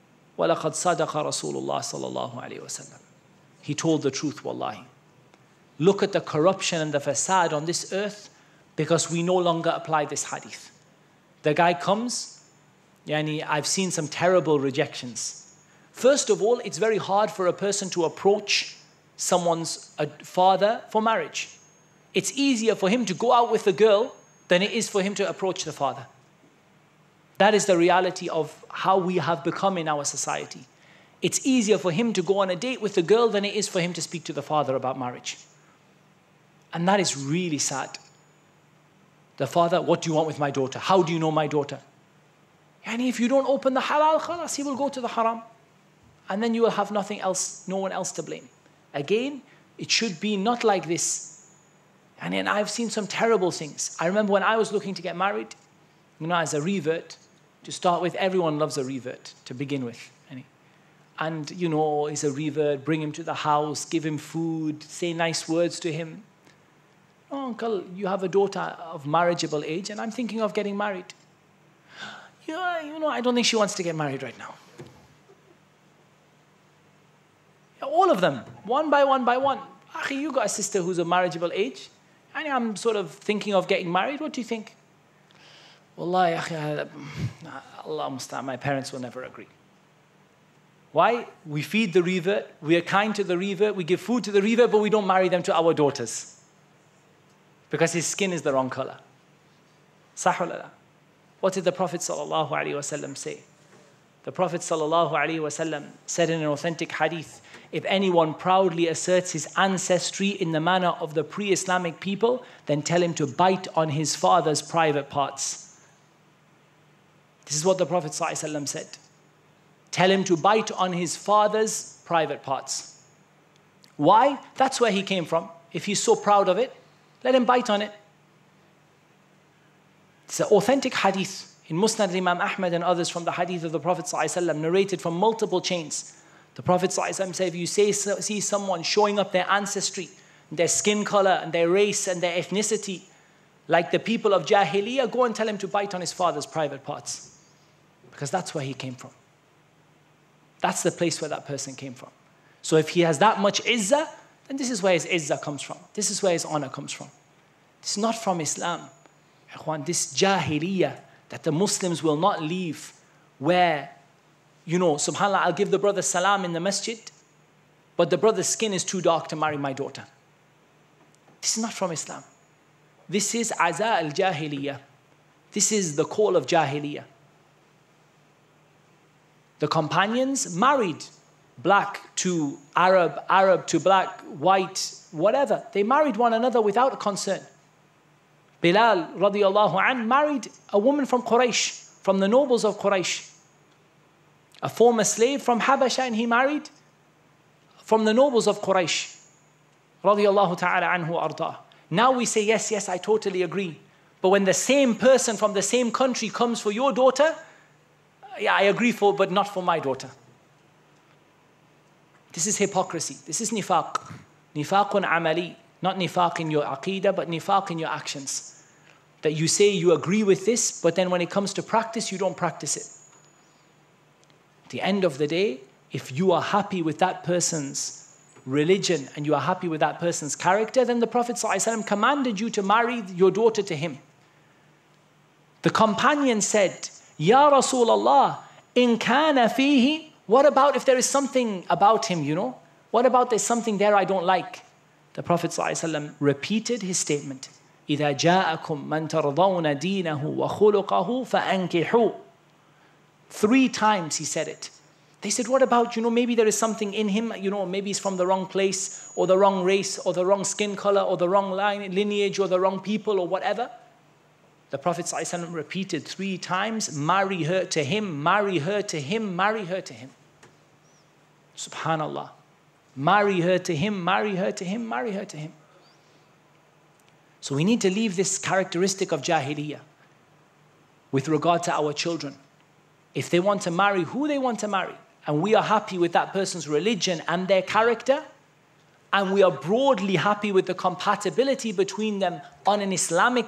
A: وَلَقَدْ صَدَقَ رَسُولُ اللَّهِ صَلَّى اللَّهُ عَلَيْهِ وَسَلَّمَ. He told the truth, wallahi. look at the corruption and the fasad on this earth, because we no longer apply this hadith. The guy comes, I've seen some terrible rejections. First of all, it's very hard for a person to approach someone's father for marriage. It's easier for him to go out with the girl than it is for him to approach the father. That is the reality of how we have become in our society. It's easier for him to go on a date with the girl than it is for him to speak to the father about marriage. And that is really sad. The father, what do you want with my daughter? How do you know my daughter? And if you don't open the halal, khalas, he will go to the haram. And then you will have nothing else, no one else to blame. Again, it should be not like this. And I've seen some terrible things. I remember when I was looking to get married, as a revert, to start with, everyone loves a revert to begin with. And, he's a revert, bring him to the house, give him food, say nice words to him. Oh, uncle, you have a daughter of marriageable age, and I'm thinking of getting married. I don't think she wants to get married right now. All of them, one by one by one. Akhi, you got a sister who's a marriageable age, and I'm sort of thinking of getting married. What do you think? Wallahi, akhi, Allah musta'an, my parents will never agree. Why? We feed the revert, we are kind to the revert, we give food to the revert, but we don't marry them to our daughters. Because his skin is the wrong color. Sahulala. What did the Prophet ﷺ say? The Prophet ﷺ said in an authentic hadith, if anyone proudly asserts his ancestry in the manner of the pre-Islamic people, then tell him to bite on his father's private parts. This is what the Prophet ﷺ said. Tell him to bite on his father's private parts. Why? That's where he came from. If he's so proud of it, let him bite on it. It's an authentic hadith in Musnad Imam Ahmad and others from the hadith of the Prophet ﷺ, narrated from multiple chains. The Prophet ﷺ said, if you see someone showing up their ancestry, their skin color and their race and their ethnicity, like the people of Jahiliyyah, go and tell him to bite on his father's private parts. Because that's where he came from. That's the place where that person came from. So if he has that much izzah, then this is where his izzah comes from. This is where his honor comes from. It's not from Islam. This Jahiliyyah that the Muslims will not leave, where, subhanAllah, I'll give the brother salam in the masjid, but the brother's skin is too dark to marry my daughter. This is not from Islam. This is aza al-Jahiliyyah. This is the call of Jahiliyyah. The companions married black to Arab, Arab to black, white, whatever. They married one another without a concern. Bilal radiallahu anh married a woman from Quraysh, from the nobles of Quraysh. A former slave from Habasha, and he married from the nobles of Quraysh. Radiallahu ta'ala anhu arda. Now we say, yes, I totally agree. But when the same person from the same country comes for your daughter, yeah, I agree for, but not for my daughter. This is hypocrisy. This is nifaq. Nifaqun amali. Not nifaq in your aqeedah, but nifaq in your actions. That you say you agree with this, but then when it comes to practice, you don't practice it. At the end of the day, if you are happy with that person's religion and you are happy with that person's character, then the Prophet ﷺ commanded you to marry your daughter to him. The companion said, Ya Rasulullah, in kana fihi, what about if there is something about him, What about there's something there I don't like? The Prophet ﷺ repeated his statement. إِذَا جَاءَكُمْ مَنْ تَرْضَوْنَ دِينَهُ وَخُلُقَهُ فَأَنْكِحُوا. 3 times he said it. They said, what about, maybe there is something in him, maybe he's from the wrong place, or the wrong race, or the wrong skin color, or the wrong lineage, or the wrong people, or whatever. The Prophet ﷺ repeated 3 times, marry her to him, marry her to him, marry her to him. Subhanallah. Marry her to him, marry her to him, marry her to him. So we need to leave this characteristic of Jahiliyyah with regard to our children. If they want to marry who they want to marry, and we are happy with that person's religion and their character, and we are broadly happy with the compatibility between them on an Islamic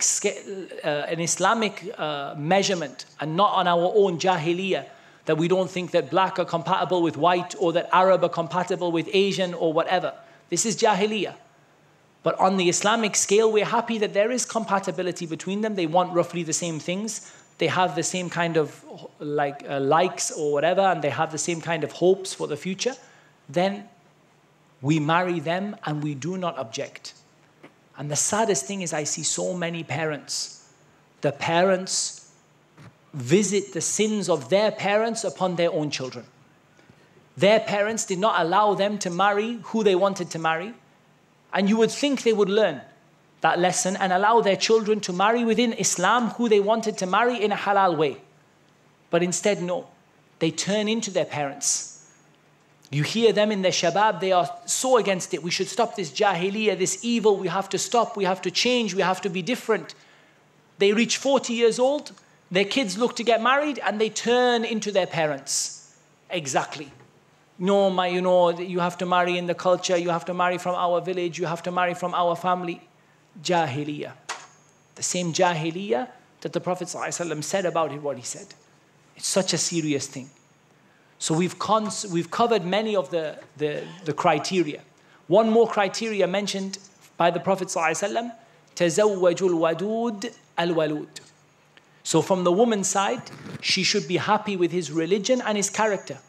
A: measurement, and not on our own Jahiliyyah, that we don't think that black are compatible with white, or that Arab are compatible with Asian, or whatever. This is Jahiliyyah. But on the Islamic scale, we're happy that there is compatibility between them. They want roughly the same things. They have the same kind of likes or whatever, and they have the same kind of hopes for the future. Then we marry them and we do not object. And the saddest thing is I see so many parents. The parents visit the sins of their parents upon their own children. Their parents did not allow them to marry who they wanted to marry. And you would think they would learn that lesson and allow their children to marry within Islam who they wanted to marry in a halal way. But instead, no. They turn into their parents. You hear them in their shabab, they are so against it. We should stop this jahiliyyah, this evil. We have to stop, we have to change, we have to be different. They reach 40 years old, their kids look to get married, and they turn into their parents. Exactly. No, you have to marry in the culture, you have to marry from our village, you have to marry from our family. Jahiliyyah. The same jahiliyyah that the Prophet ﷺ said about it, what he said. It's such a serious thing. So we've covered many of the criteria. One more criteria mentioned by the Prophet ﷺ, تَزَوَّجُ الْوَدُودِ الْوَلُودِ. So from the woman's side, she should be happy with his religion and his character.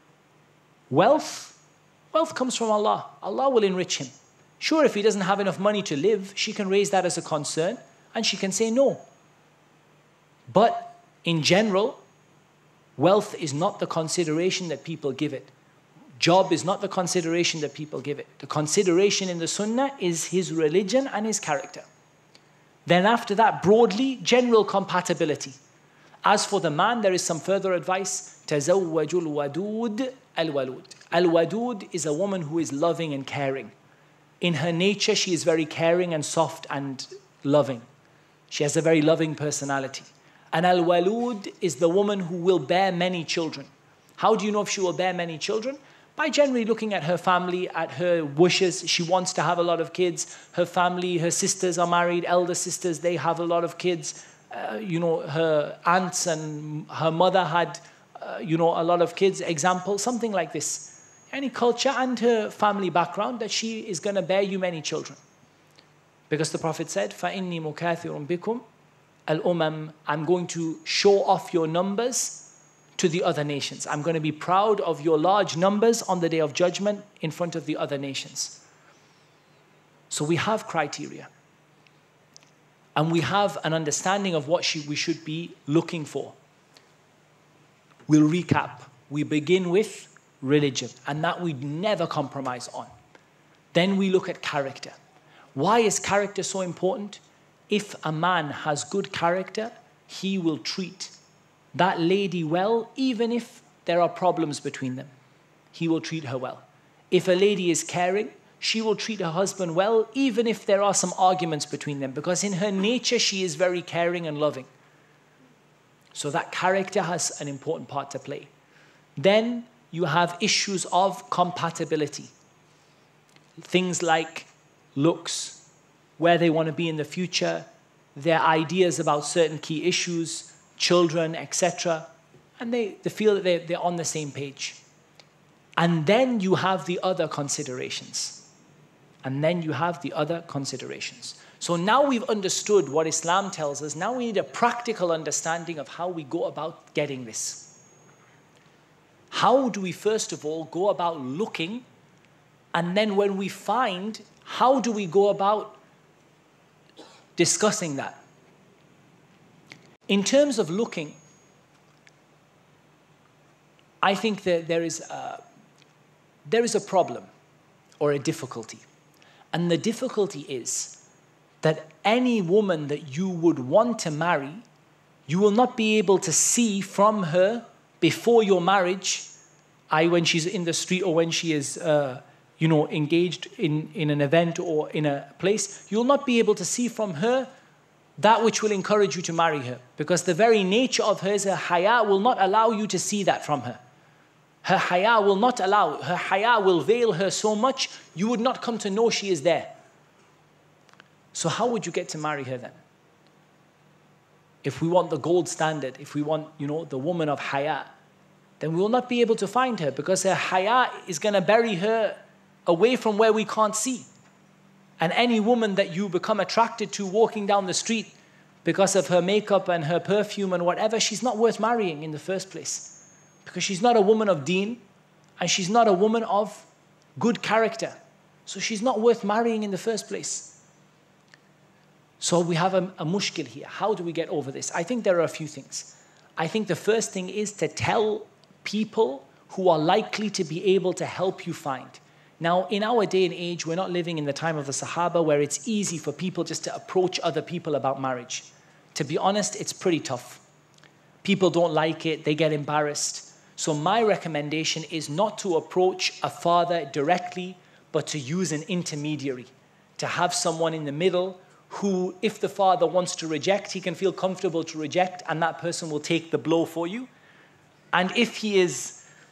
A: Wealth comes from Allah. Allah will enrich him. Sure, if he doesn't have enough money to live, she can raise that as a concern and she can say no. But in general, wealth is not the consideration that people give it. Job is not the consideration that people give it. The consideration in the Sunnah is his religion and his character. Then after that, broadly, general compatibility. As for the man, there is some further advice. تَزَوَّجُ الْوَدُودِ الْوَلُودِ. Al-Wadud is a woman who is loving and caring. In her nature, she is very caring and soft and loving. She has a very loving personality. And Al-Walud is the woman who will bear many children. How do you know if she will bear many children? By generally looking at her family, at her wishes. She wants to have a lot of kids. Her family, her sisters are married, elder sisters, they have a lot of kids. Her aunts and her mother had, a lot of kids. Example, something like this. Any culture and her family background that she is going to bear you many children. Because the Prophet said, فَإِنِّي مُكَاثِرٌ بِكُمْ الْأُمَمْ. I'm going to show off your numbers to the other nations. I'm going to be proud of your large numbers on the Day of Judgment in front of the other nations. So we have criteria. And we have an understanding of what we should be looking for. We'll recap. We begin with religion, and that we never compromise on. Then we look at character. Why is character so important? If a man has good character, he will treat that lady well, even if there are problems between them. He will treat her well. If a lady is caring, she will treat her husband well, even if there are some arguments between them, because in her nature, she is very caring and loving. So that character has an important part to play. Then you have issues of compatibility. Things like looks, where they want to be in the future, their ideas about certain key issues, children, etc. And they feel that they're on the same page. And then you have the other considerations. So now we've understood what Islam tells us. Now we need a practical understanding of how we go about getting this. How do we first of all go about looking, and then when we find, how do we go about discussing that? In terms of looking, I think that there is a problem or a difficulty. And the difficulty is that any woman that you would want to marry, you will not be able to see from her before your marriage, when she's in the street or when she is engaged in an event or in a place, you'll not be able to see from her that which will encourage you to marry her. Because the very nature of hers, her haya, will not allow you to see that from her. Her haya will not allow, her haya will veil her so much, you would not come to know she is there. So how would you get to marry her then? If we want the gold standard, if we want, the woman of haya, then we will not be able to find her because her haya is going to bury her away from where we can't see. And any woman that you become attracted to walking down the street because of her makeup and her perfume and whatever, she's not worth marrying in the first place. Because she's not a woman of deen, and she's not a woman of good character. So she's not worth marrying in the first place. So we have a mushkil here. How do we get over this? I think there are a few things. I think the first thing is to tell people who are likely to be able to help you find. Now, in our day and age, we're not living in the time of the Sahaba where it's easy for people just to approach other people about marriage. To be honest, it's pretty tough. People don't like it, they get embarrassed. So my recommendation is not to approach a father directly, but to use an intermediary. To have someone in the middle who, if the father wants to reject, he can feel comfortable to reject, and that person will take the blow for you. And if he is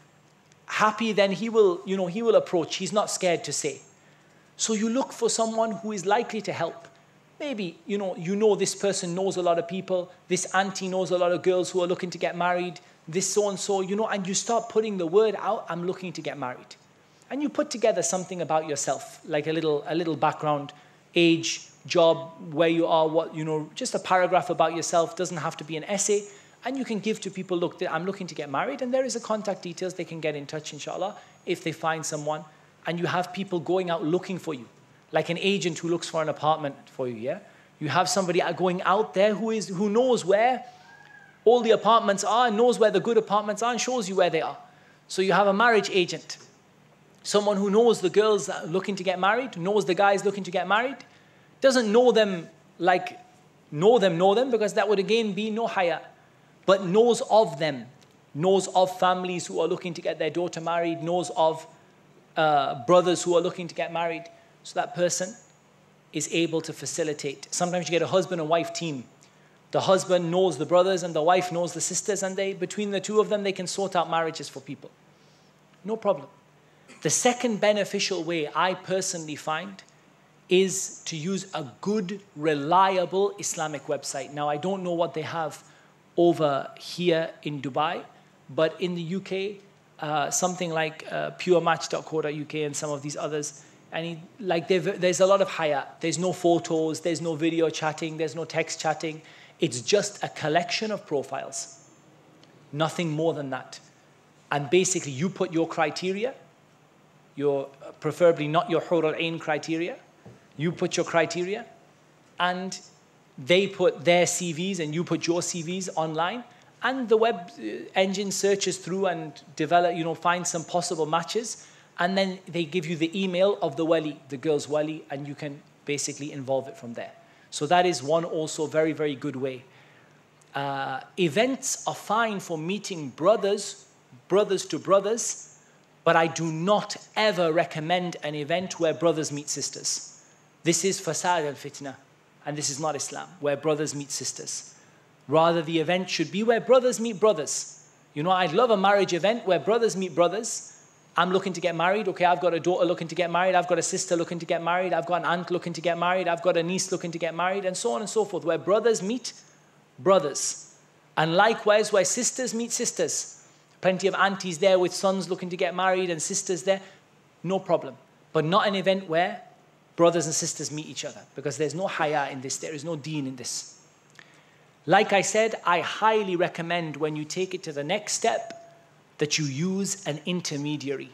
A: happy, then he will approach. He's not scared to say. So you look for someone who is likely to help. Maybe, you know this person knows a lot of people. This auntie knows a lot of girls who are looking to get married. This so-and-so, and you start putting the word out, I'm looking to get married. And you put together something about yourself, like a little background, age, job, where you are, just a paragraph about yourself. Doesn't have to be an essay. And you can give to people, look, I'm looking to get married, and there is a contact details. They can get in touch, inshallah, if they find someone. And you have people going out looking for you, like an agent who looks for an apartment for you, yeah? You have somebody going out there who knows where all the apartments are, and knows where the good apartments are, and shows you where they are. So you have a marriage agent, someone who knows the girls looking to get married, knows the guys looking to get married, doesn't know them like know them, because that would again be no haya. But knows of them, knows of families who are looking to get their daughter married, knows of brothers who are looking to get married. So that person is able to facilitate. Sometimes you get a husband and wife team. The husband knows the brothers and the wife knows the sisters, and between the two of them, they can sort out marriages for people. No problem. The second beneficial way I personally find is to use a good, reliable Islamic website. Now, I don't know what they have over here in Dubai, but in the UK, something like purematch.co.uk and some of these others, and there's a lot of haya. There's no photos, there's no video chatting, there's no text chatting. It's just a collection of profiles, nothing more than that. And basically, you put your criteria, preferably not your Hur al-Ain criteria. You put your criteria, and they put their CVs and you put your CVs online, and the web engine searches through and finds some possible matches, and then they give you the email of the wali, the girl's wali, and you can basically involve it from there. So that is one also very, very good way. Events are fine for meeting brothers to brothers, but I do not ever recommend an event where brothers meet sisters. This is fasad al-fitna. And this is not Islam, where brothers meet sisters. Rather, the event should be where brothers meet brothers. I'd love a marriage event where brothers meet brothers. I'm looking to get married. Okay, I've got a daughter looking to get married. I've got a sister looking to get married. I've got an aunt looking to get married. I've got a niece looking to get married, and so on and so forth, where brothers meet brothers. And likewise, where sisters meet sisters. Plenty of aunties there with sons looking to get married and sisters there. No problem. But not an event where brothers and sisters meet each other, because there's no haya in this, there is no deen in this. Like I said, I highly recommend when you take it to the next step that you use an intermediary,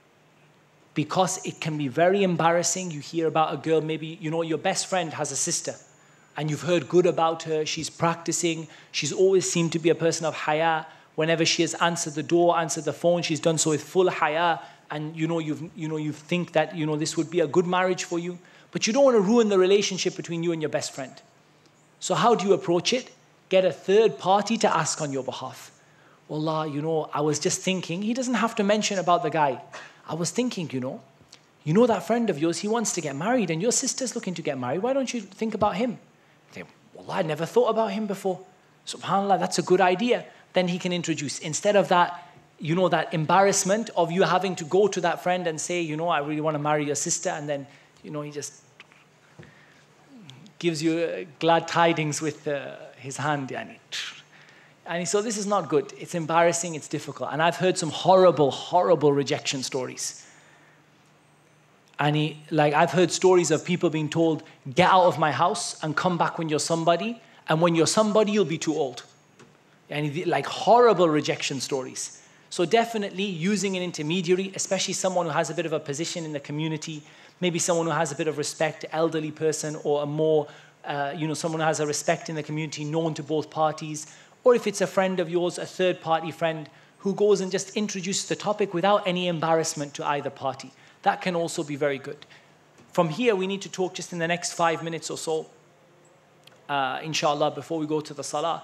A: because it can be very embarrassing. You hear about a girl, maybe your best friend has a sister and you've heard good about her, she's practicing, she's always seemed to be a person of haya. Whenever she has answered the door, answered the phone, she's done so with full haya. And you think that this would be a good marriage for you, but you don't want to ruin the relationship between you and your best friend. So how do you approach it? Get a third party to ask on your behalf. Wallah, I was just thinking, he doesn't have to mention about the guy. I was thinking, that friend of yours, he wants to get married, and your sister's looking to get married. Why don't you think about him? They, Wallah, I never thought about him before. SubhanAllah, that's a good idea. Then he can introduce, instead of that, that embarrassment of you having to go to that friend and say, I really want to marry your sister, and then, he just gives you glad tidings with his hand. And so this is not good. It's embarrassing, it's difficult. And I've heard some horrible, horrible rejection stories. And like I've heard stories of people being told, get out of my house and come back when you're somebody. And when you're somebody, you'll be too old. And like horrible rejection stories. So definitely using an intermediary, especially someone who has a bit of a position in the community, maybe someone who has a bit of respect, elderly person, or a more, someone who has a respect in the community, known to both parties. Or if it's a friend of yours, a third-party friend, who goes and just introduces the topic without any embarrassment to either party. That can also be very good. From here, we need to talk just in the next 5 minutes or so, inshallah, before we go to the salah.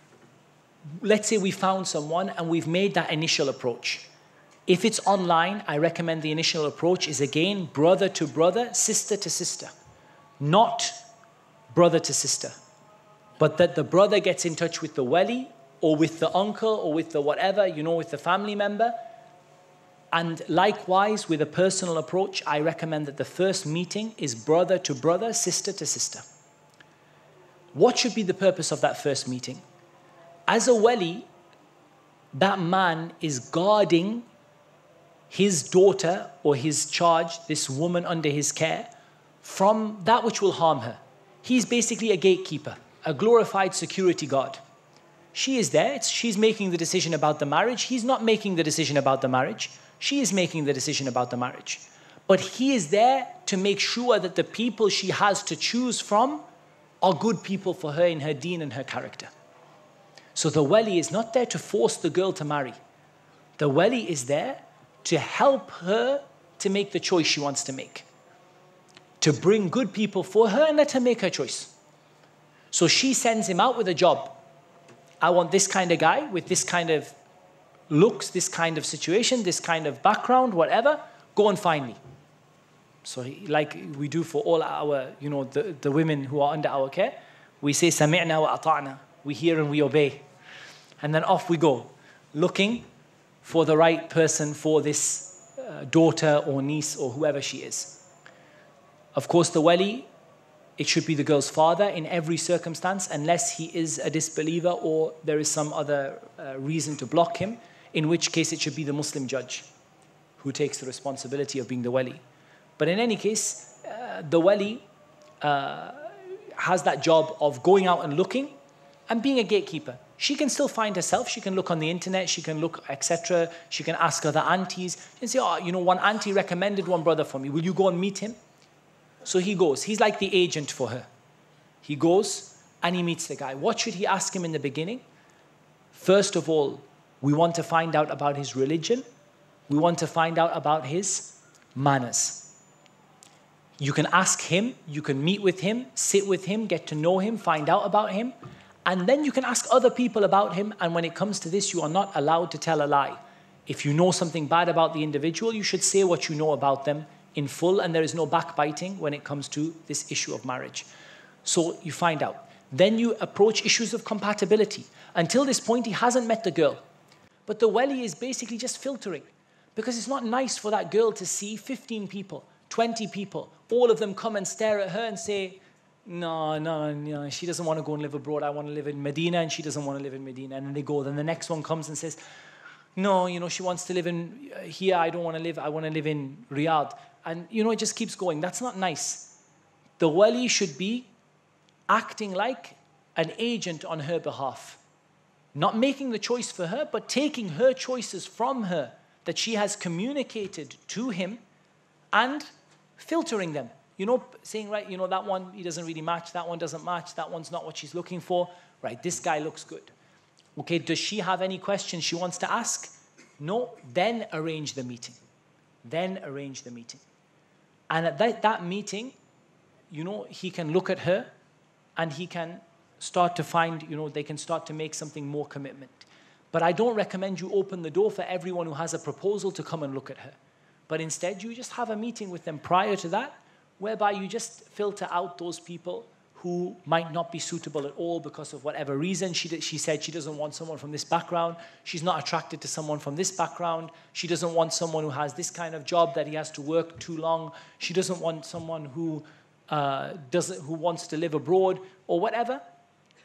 A: Let's say we found someone and we've made that initial approach. If it's online, I recommend the initial approach is again brother to brother, sister to sister. Not brother to sister. But that the brother gets in touch with the wali or with the uncle or with the whatever, with the family member. And likewise, with a personal approach, I recommend that the first meeting is brother to brother, sister to sister. What should be the purpose of that first meeting? As a wali, that man is guarding his daughter or his charge, this woman under his care, from that which will harm her. He's basically a gatekeeper, a glorified security guard. She is there, she's making the decision about the marriage. He's not making the decision about the marriage. She is making the decision about the marriage. But he is there to make sure that the people she has to choose from are good people for her in her deen and her character. So the wali is not there to force the girl to marry. The wali is there to help her to make the choice she wants to make. To bring good people for her and let her make her choice. So she sends him out with a job. I want this kind of guy with this kind of looks, this kind of situation, this kind of background, whatever. Go and find me. So like we do for all our, the women who are under our care, we say, سَمِعْنَا وَأَطَعْنَا. We hear and we obey. And then off we go, looking for the right person for this daughter or niece or whoever she is. Of course, the wali, it should be the girl's father in every circumstance, unless he is a disbeliever or there is some other reason to block him, in which case it should be the Muslim judge who takes the responsibility of being the wali. But in any case, the wali has that job of going out and looking and being a gatekeeper. She can still find herself. She can look on the internet. She can look, etc. She can ask other aunties and say, one auntie recommended one brother for me. Will you go and meet him? So he goes. He's like the agent for her. He goes and he meets the guy. What should he ask him in the beginning? First of all, we want to find out about his religion. We want to find out about his manners. You can ask him, you can meet with him, sit with him, get to know him, find out about him. And then you can ask other people about him. And when it comes to this, you are not allowed to tell a lie. If you know something bad about the individual, you should say what you know about them in full. And there is no backbiting when it comes to this issue of marriage. So you find out. Then you approach issues of compatibility. Until this point, he hasn't met the girl. But the wali is basically just filtering. Because it's not nice for that girl to see 15 people, 20 people, all of them come and stare at her and say, no, she doesn't want to go and live abroad. I want to live in Medina, and she doesn't want to live in Medina. And then they go. Then the next one comes and says, no, she wants to live in here. I don't want to live. I want to live in Riyadh. And, it just keeps going. That's not nice. The wali should be acting like an agent on her behalf. Not making the choice for her, but taking her choices from her that she has communicated to him and filtering them. Saying, right, that one, he doesn't really match. That one doesn't match. That one's not what she's looking for. Right, this guy looks good. Okay, does she have any questions she wants to ask? No, then arrange the meeting. Then arrange the meeting. And at that meeting, he can look at her and he can start to find, they can start to make something more commitment. But I don't recommend you open the door for everyone who has a proposal to come and look at her. But instead, you just have a meeting with them prior to that, whereby you just filter out those people who might not be suitable at all because of whatever reason. She said she doesn't want someone from this background. She's not attracted to someone from this background. She doesn't want someone who has this kind of job that he has to work too long. She doesn't want someone who wants to live abroad or whatever.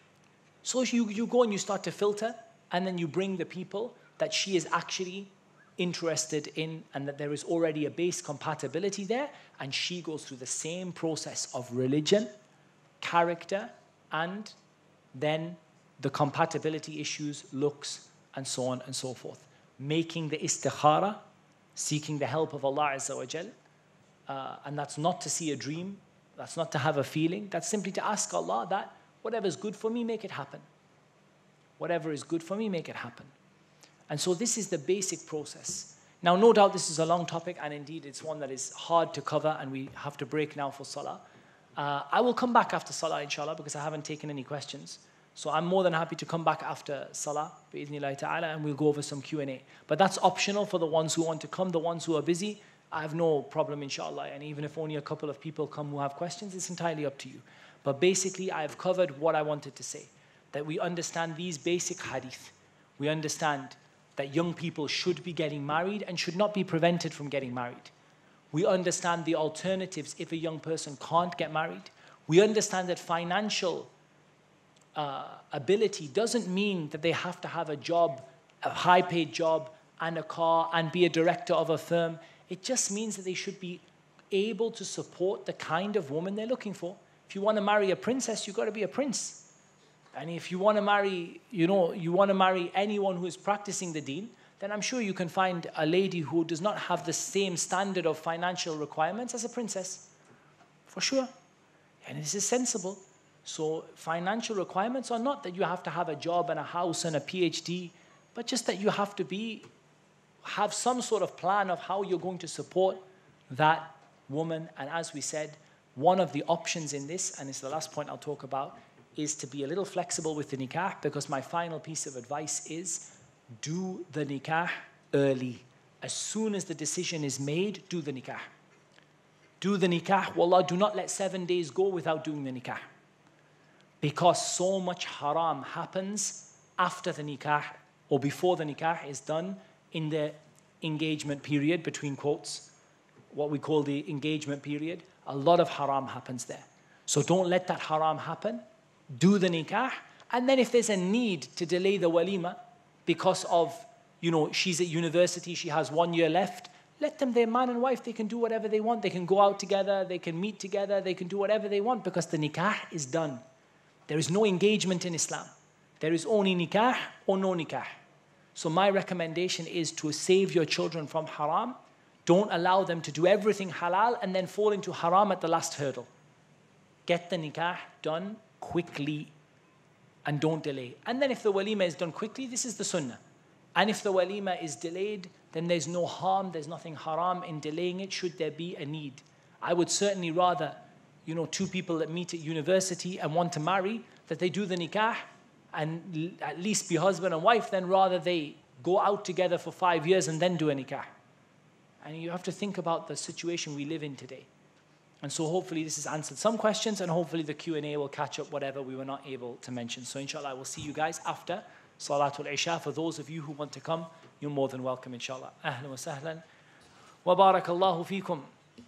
A: So you go and you start to filter, and then you bring the people that she is actually interested in, and that there is already a base compatibility there, and she goes through the same process of religion, character, and then the compatibility issues, looks, and so on and so forth. Making the istikhara, seeking the help of Allah Azza wa Jal, and that's not to see a dream, that's not to have a feeling, that's simply to ask Allah that whatever is good for me, make it happen. Whatever is good for me, make it happen. And so this is the basic process. Now, no doubt this is a long topic, and indeed it's one that is hard to cover, and we have to break now for Salah. I will come back after Salah, inshallah, because I haven't taken any questions. So I'm more than happy to come back after Salah, bi'idhnillahi ta'ala, and we'll go over some Q&A. But that's optional for the ones who want to come. The ones who are busy, I have no problem, inshallah. And even if only a couple of people come who have questions, it's entirely up to you. But basically, I've covered what I wanted to say. That we understand these basic hadith. We understand that young people should be getting married and should not be prevented from getting married. We understand the alternatives if a young person can't get married. We understand that financial ability doesn't mean that they have to have a job, a high-paid job, and a car, and be a director of a firm. It just means that they should be able to support the kind of woman they're looking for. If you want to marry a princess, you've got to be a prince. And if you want to marry, you want to marry anyone who is practicing the deen, then I'm sure you can find a lady who does not have the same standard of financial requirements as a princess. For sure. And this is sensible. So financial requirements are not that you have to have a job and a house and a PhD, but just that you have to have some sort of plan of how you're going to support that woman. And as we said, one of the options in this, and it's the last point I'll talk about, is to be a little flexible with the nikah, because my final piece of advice is do the nikah early. As soon as the decision is made, do the nikah. Do the nikah. Wallah, do not let 7 days go without doing the nikah. Because so much haram happens after the nikah or before the nikah is done in the engagement period, between quotes, what we call the engagement period. A lot of haram happens there. So don't let that haram happen. Do the nikah, and then if there's a need to delay the walima because of, she's at university, she has 1 year left, let them, they're man and wife, they can do whatever they want. They can go out together, they can meet together, they can do whatever they want, because the nikah is done. There is no engagement in Islam. There is only nikah or no nikah. So my recommendation is to save your children from haram. Don't allow them to do everything halal and then fall into haram at the last hurdle. Get the nikah done quickly and don't delay. And then if the walima is done quickly, this is the sunnah. And if the walima is delayed, then there's no harm, there's nothing haram in delaying it should there be a need. I would certainly rather, two people that meet at university and want to marry, that they do the nikah and at least be husband and wife, then rather they go out together for 5 years and then do a nikah. And you have to think about the situation we live in today. And so hopefully this has answered some questions, and hopefully the Q&A will catch up whatever we were not able to mention. So inshallah, I will see you guys after Salatul Isha. For those of you who want to come, you're more than welcome, inshallah. Ahlan wa sahlan. Wa barakallahu feekum.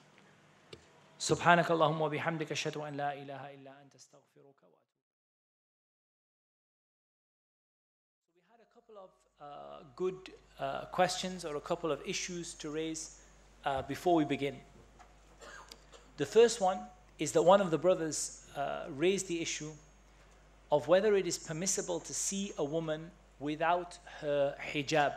A: Subhanak Allahumma wa bihamdika ashhadu an la ilaha illa anta astaghfiruka wa atubu. So we had a couple of good questions, or a couple of issues to raise before we begin. The first one is that one of the brothers raised the issue of whether it is permissible to see a woman without her hijab.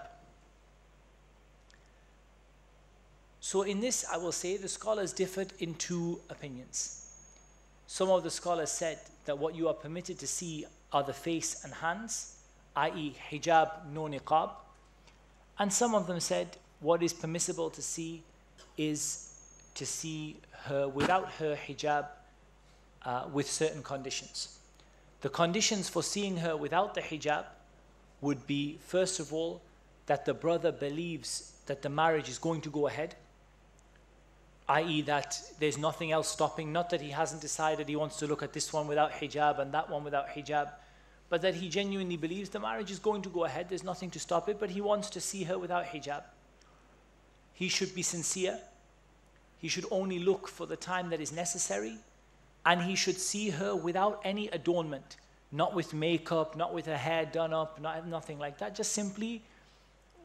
A: So in this, I will say the scholars differed in two opinions. Some of the scholars said that what you are permitted to see are the face and hands, i.e. hijab, no niqab. And some of them said what is permissible to see is to see her without her hijab with certain conditions. The conditions for seeing her without the hijab would be, first of all, that the brother believes that the marriage is going to go ahead, i.e. that there's nothing else stopping, not that he hasn't decided he wants to look at this one without hijab and that one without hijab, but that he genuinely believes the marriage is going to go ahead, there's nothing to stop it, but he wants to see her without hijab. He should be sincere. He should only look for the time that is necessary, and he should see her without any adornment, not with makeup, not with her hair done up, nothing like that, just simply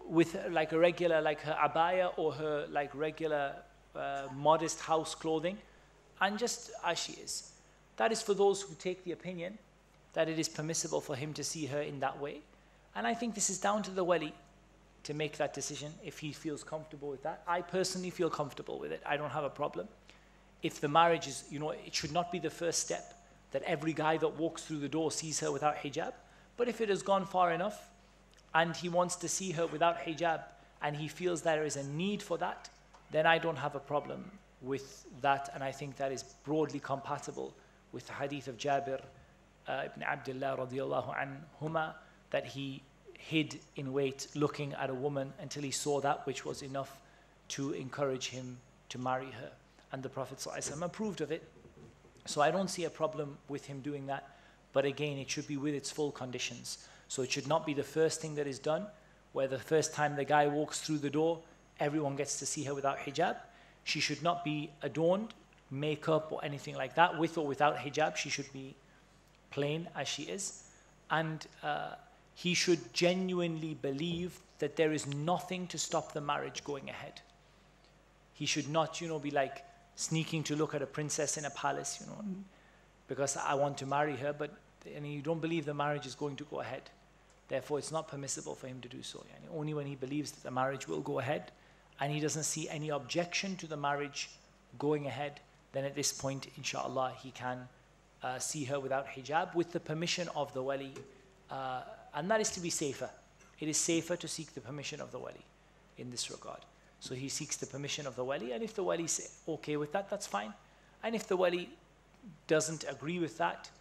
A: with like a regular, like her abaya or her like regular modest house clothing, and just as she is. That is for those who take the opinion that it is permissible for him to see her in that way. And I think this is down to the wali to make that decision if he feels comfortable with that. I personally feel comfortable with it. I don't have a problem. If the marriage is, it should not be the first step that every guy that walks through the door sees her without hijab. But if it has gone far enough and he wants to see her without hijab and he feels there is a need for that, then I don't have a problem with that. And I think that is broadly compatible with the hadith of Jabir ibn Abdullah radiallahu anhuma, that he hid in wait looking at a woman until he saw that which was enough to encourage him to marry her. And the Prophet ﷺ approved of it. So I don't see a problem with him doing that. But again, it should be with its full conditions. So it should not be the first thing that is done, where the first time the guy walks through the door, everyone gets to see her without hijab. She should not be adorned, makeup or anything like that, with or without hijab. She should be plain as she is. And he should genuinely believe that there is nothing to stop the marriage going ahead. He should not, be like sneaking to look at a princess in a palace, because I want to marry her, but you don't believe the marriage is going to go ahead. Therefore, it's not permissible for him to do so. Only when he believes that the marriage will go ahead and he doesn't see any objection to the marriage going ahead, then at this point, inshallah, he can see her without hijab with the permission of the wali. And that is to be safer. It is safer to seek the permission of the wali in this regard. So he seeks the permission of the wali, and if the wali is okay with that, that's fine. And if the wali doesn't agree with that,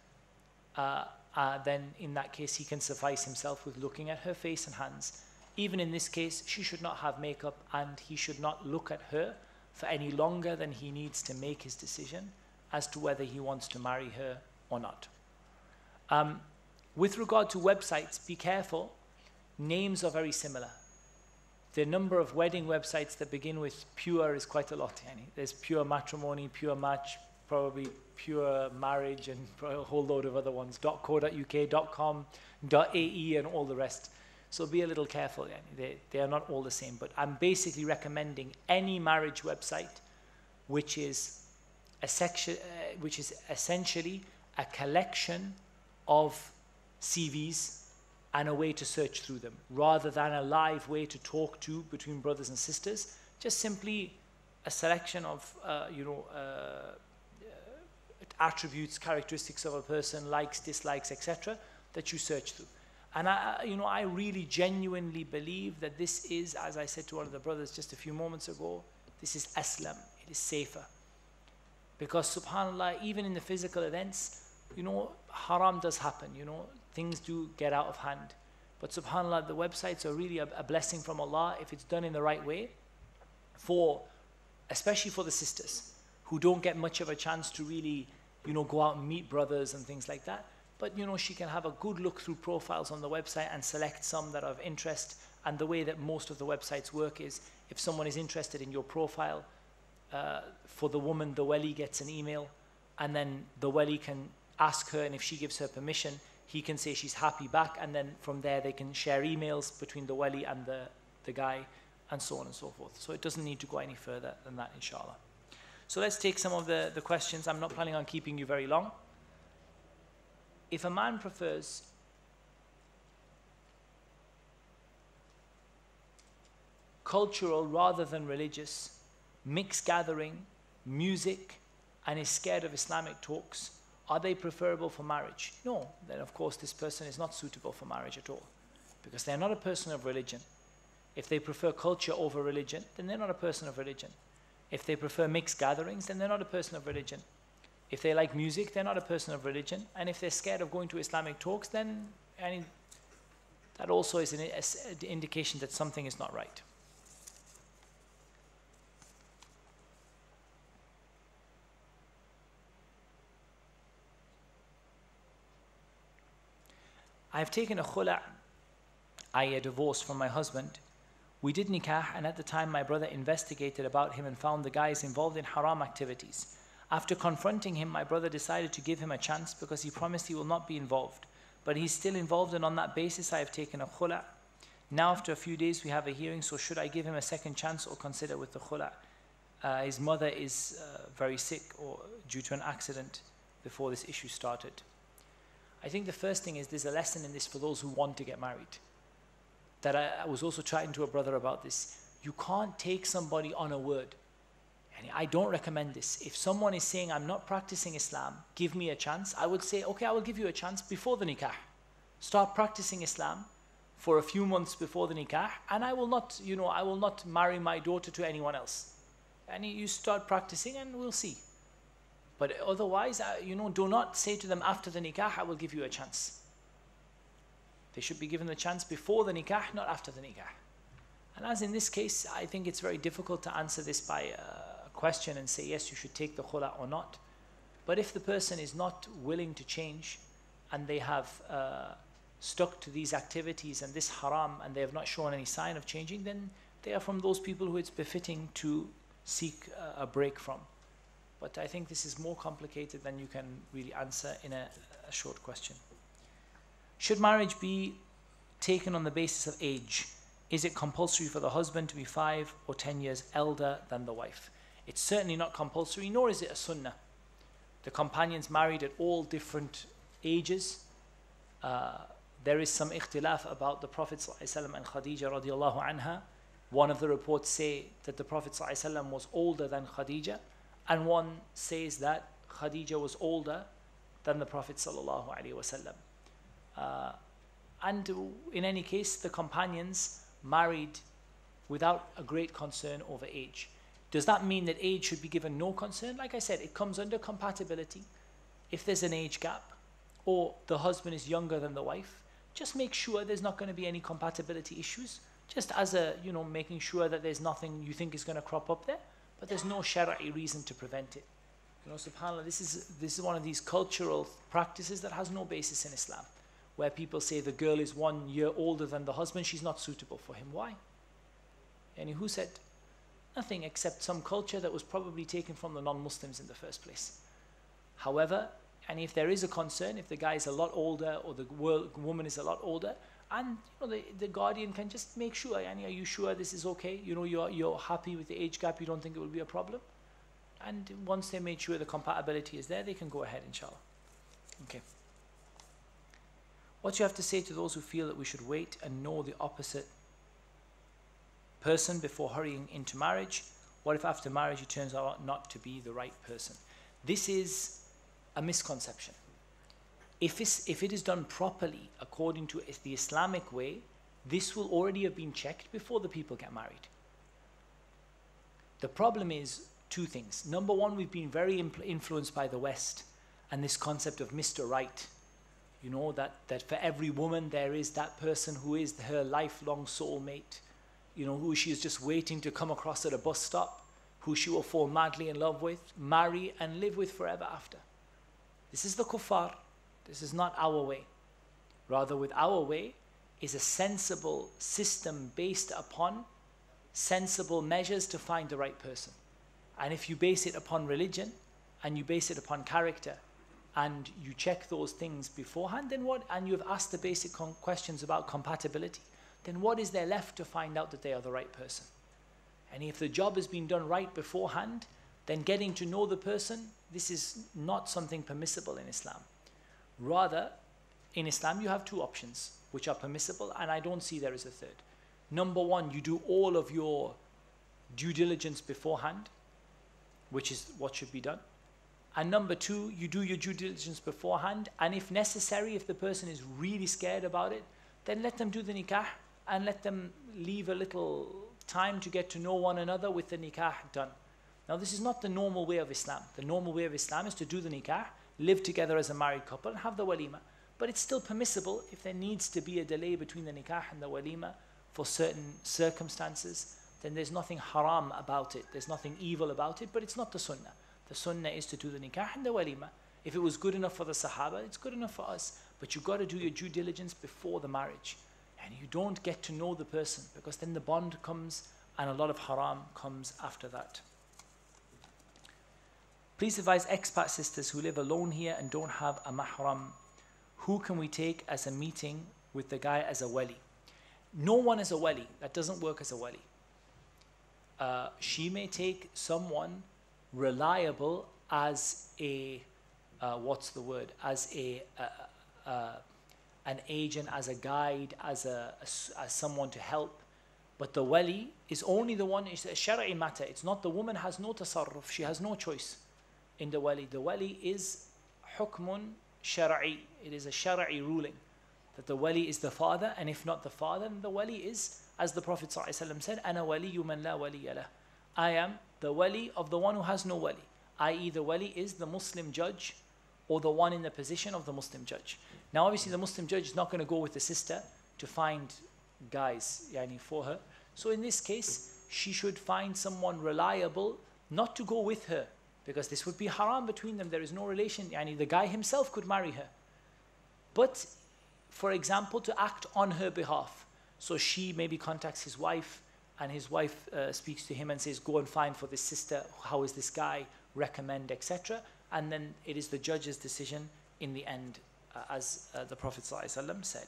A: then in that case he can suffice himself with looking at her face and hands. Even in this case, she should not have makeup, and he should not look at her for any longer than he needs to make his decision as to whether he wants to marry her or not. With regard to websites, be careful. Names are very similar. The number of wedding websites that begin with pure is quite a lot. There's pure matrimony, pure match, probably pure marriage, and a whole load of other ones, .co.uk, .com, .ae, and all the rest. So be a little careful. They are not all the same. But I'm basically recommending any marriage website which is essentially a collection of CVs and a way to search through them, rather than a live way to talk to between brothers and sisters. Just simply a selection of attributes, characteristics of a person, likes, dislikes, etc., that you search through. And I really genuinely believe that this is, as I said to one of the brothers just a few moments ago, this is aslam. It is safer, because subhanallah, even in the physical events, haram does happen. Things do get out of hand. But subhanAllah, the websites are really a blessing from Allah if it's done in the right way, especially for the sisters who don't get much of a chance to really, go out and meet brothers and things like that. But, she can have a good look through profiles on the website and select some that are of interest. And the way that most of the websites work is, if someone is interested in your profile, for the woman, the wali gets an email, and then the wali can ask her, and if she gives her permission, he can say she's happy back, and then from there they can share emails between the wali and the guy, and so on and so forth. So it doesn't need to go any further than that, inshallah. So let's take some of the questions. I'm not planning on keeping you very long. If a man prefers cultural rather than religious, mixed gathering, music, and is scared of Islamic talks, are they preferable for marriage? No. Then of course this person is not suitable for marriage at all, because they're not a person of religion. If they prefer culture over religion, then they're not a person of religion. If they prefer mixed gatherings, then they're not a person of religion. If they like music, they're not a person of religion. And if they're scared of going to Islamic talks, then that also is an indication that something is not right. I have taken a khula', i.e. a divorce, from my husband. We did nikah, and at the time my brother investigated about him and found the guy is involved in haram activities. After confronting him, my brother decided to give him a chance because he promised he will not be involved. But he's still involved, and on that basis I have taken a khula'. Now after a few days we have a hearing, so should I give him a second chance or consider with the khula? His mother is very sick or due to an accident before this issue started. I think the first thing is there's a lesson in this for those who want to get married. That I was also chatting to a brother about this. You can't take somebody on a word. And I don't recommend this. If someone is saying, I'm not practicing Islam, give me a chance, I would say, okay, I will give you a chance before the nikah. Start practicing Islam for a few months before the nikah, and I will not, I will not marry my daughter to anyone else. And you start practicing and we'll see. But otherwise, do not say to them after the nikah, I will give you a chance. They should be given the chance before the nikah, not after the nikah. And as in this case, I think it's very difficult to answer this by a question and say, yes, you should take the khula or not. But if the person is not willing to change and they have stuck to these activities and this haram and they have not shown any sign of changing, then they are from those people who it's befitting to seek a break from. But I think this is more complicated than you can really answer in a short question. Should marriage be taken on the basis of age? Is it compulsory for the husband to be 5 or 10 years elder than the wife? It's certainly not compulsory, nor is it a sunnah. The companions married at all different ages. There is some ikhtilaf about the Prophet ﷺ and Khadija radiallahu anha. One of the reports say that the Prophet ﷺ was older than Khadija, and one says that Khadija was older than the Prophet ﷺ. And in any case, the companions married without a great concern over age. Does that mean that age should be given no concern? Like I said, it comes under compatibility. If there's an age gap, or the husband is younger than the wife, just make sure there's not going to be any compatibility issues, just as a, making sure that there's nothing you think is going to crop up there, but there's no shari'i reason to prevent it. SubhanAllah, this is one of these cultural practices that has no basis in Islam, where people say the girl is 1 year older than the husband, she's not suitable for him. Why? And who said? Nothing except some culture that was probably taken from the non-Muslims in the first place. However, and if there is a concern, if the guy is a lot older or the woman is a lot older, and the guardian can just make sure, are you sure this is okay? You're happy with the age gap, you don't think it will be a problem? And once they made sure the compatibility is there, they can go ahead, inshallah. Okay. What do you have to say to those who feel that we should wait and know the opposite person before hurrying into marriage? What if after marriage it turns out not to be the right person? This is a misconception. If it is done properly according to the Islamic way, this will already have been checked before the people get married. The problem is two things. Number one, we've been very influenced by the West and this concept of Mr. Right. That for every woman there is that person who is her lifelong soulmate, who she is just waiting to come across at a bus stop, who she will fall madly in love with, marry and live with forever after. This is the kuffar. This is not our way. Rather, with our way is a sensible system based upon sensible measures to find the right person. And if you base it upon religion and you base it upon character and you check those things beforehand, then what? And you've asked the basic questions about compatibility, then what is there left to find out that they are the right person? And if the job has been done right beforehand, then getting to know the person, this is not something permissible in Islam. Rather, in Islam you have two options which are permissible, and I don't see there is a third. Number one, you do all of your due diligence beforehand, which is what should be done. And number two, you do your due diligence beforehand, and if necessary, if the person is really scared about it, then let them do the nikah and let them leave a little time to get to know one another with the nikah done. Now, this is not the normal way of Islam. The normal way of Islam is to do the nikah, live together as a married couple, and have the walima. But it's still permissible if there needs to be a delay between the nikah and the walima for certain circumstances, then there's nothing haram about it. There's nothing evil about it, but it's not the sunnah. The sunnah is to do the nikah and the walima. If it was good enough for the Sahaba, it's good enough for us. But you've got to do your due diligence before the marriage. And you don't get to know the person, because then the bond comes and a lot of haram comes after that. Please advise expat sisters who live alone here and don't have a mahram. Who can we take as a meeting with the guy as a wali? no one is a wali. That doesn't work as a wali. She may take someone reliable as a, what's the word, as an agent, as a guide, as someone to help. But the wali is only the one, it's a shari'i matter. It's not, the woman has no tasarruf, she has no choice in the wali. The wali is hukmun shari'i. It is a shari'i ruling that the wali is the father, and if not the father, then the wali is, as the Prophet ﷺ said, "Ana waliyu man la waliya lah." I am the wali of the one who has no wali, i.e. the wali is the Muslim judge or the one in the position of the Muslim judge. Now obviously the Muslim judge is not going to go with the sister to find guys for her. So in this case, she should find someone reliable, not to go with her, because this would be haram between them. There is no relation. The guy himself could marry her. But for example, to act on her behalf. So she maybe contacts his wife, and his wife speaks to him and says, go and find for this sister, how is this guy, recommend, etc. And then it is the judge's decision in the end, as the Prophet ﷺ said.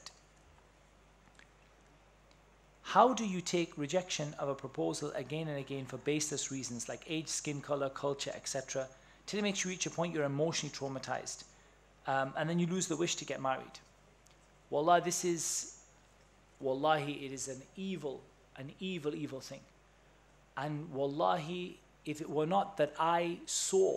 A: How do you take rejection of a proposal again and again for baseless reasons like age, skin color, culture, etc. till it makes you reach a point you're emotionally traumatized, and then you lose the wish to get married? Wallah, it is an evil thing. And wallahi, if it were not that I saw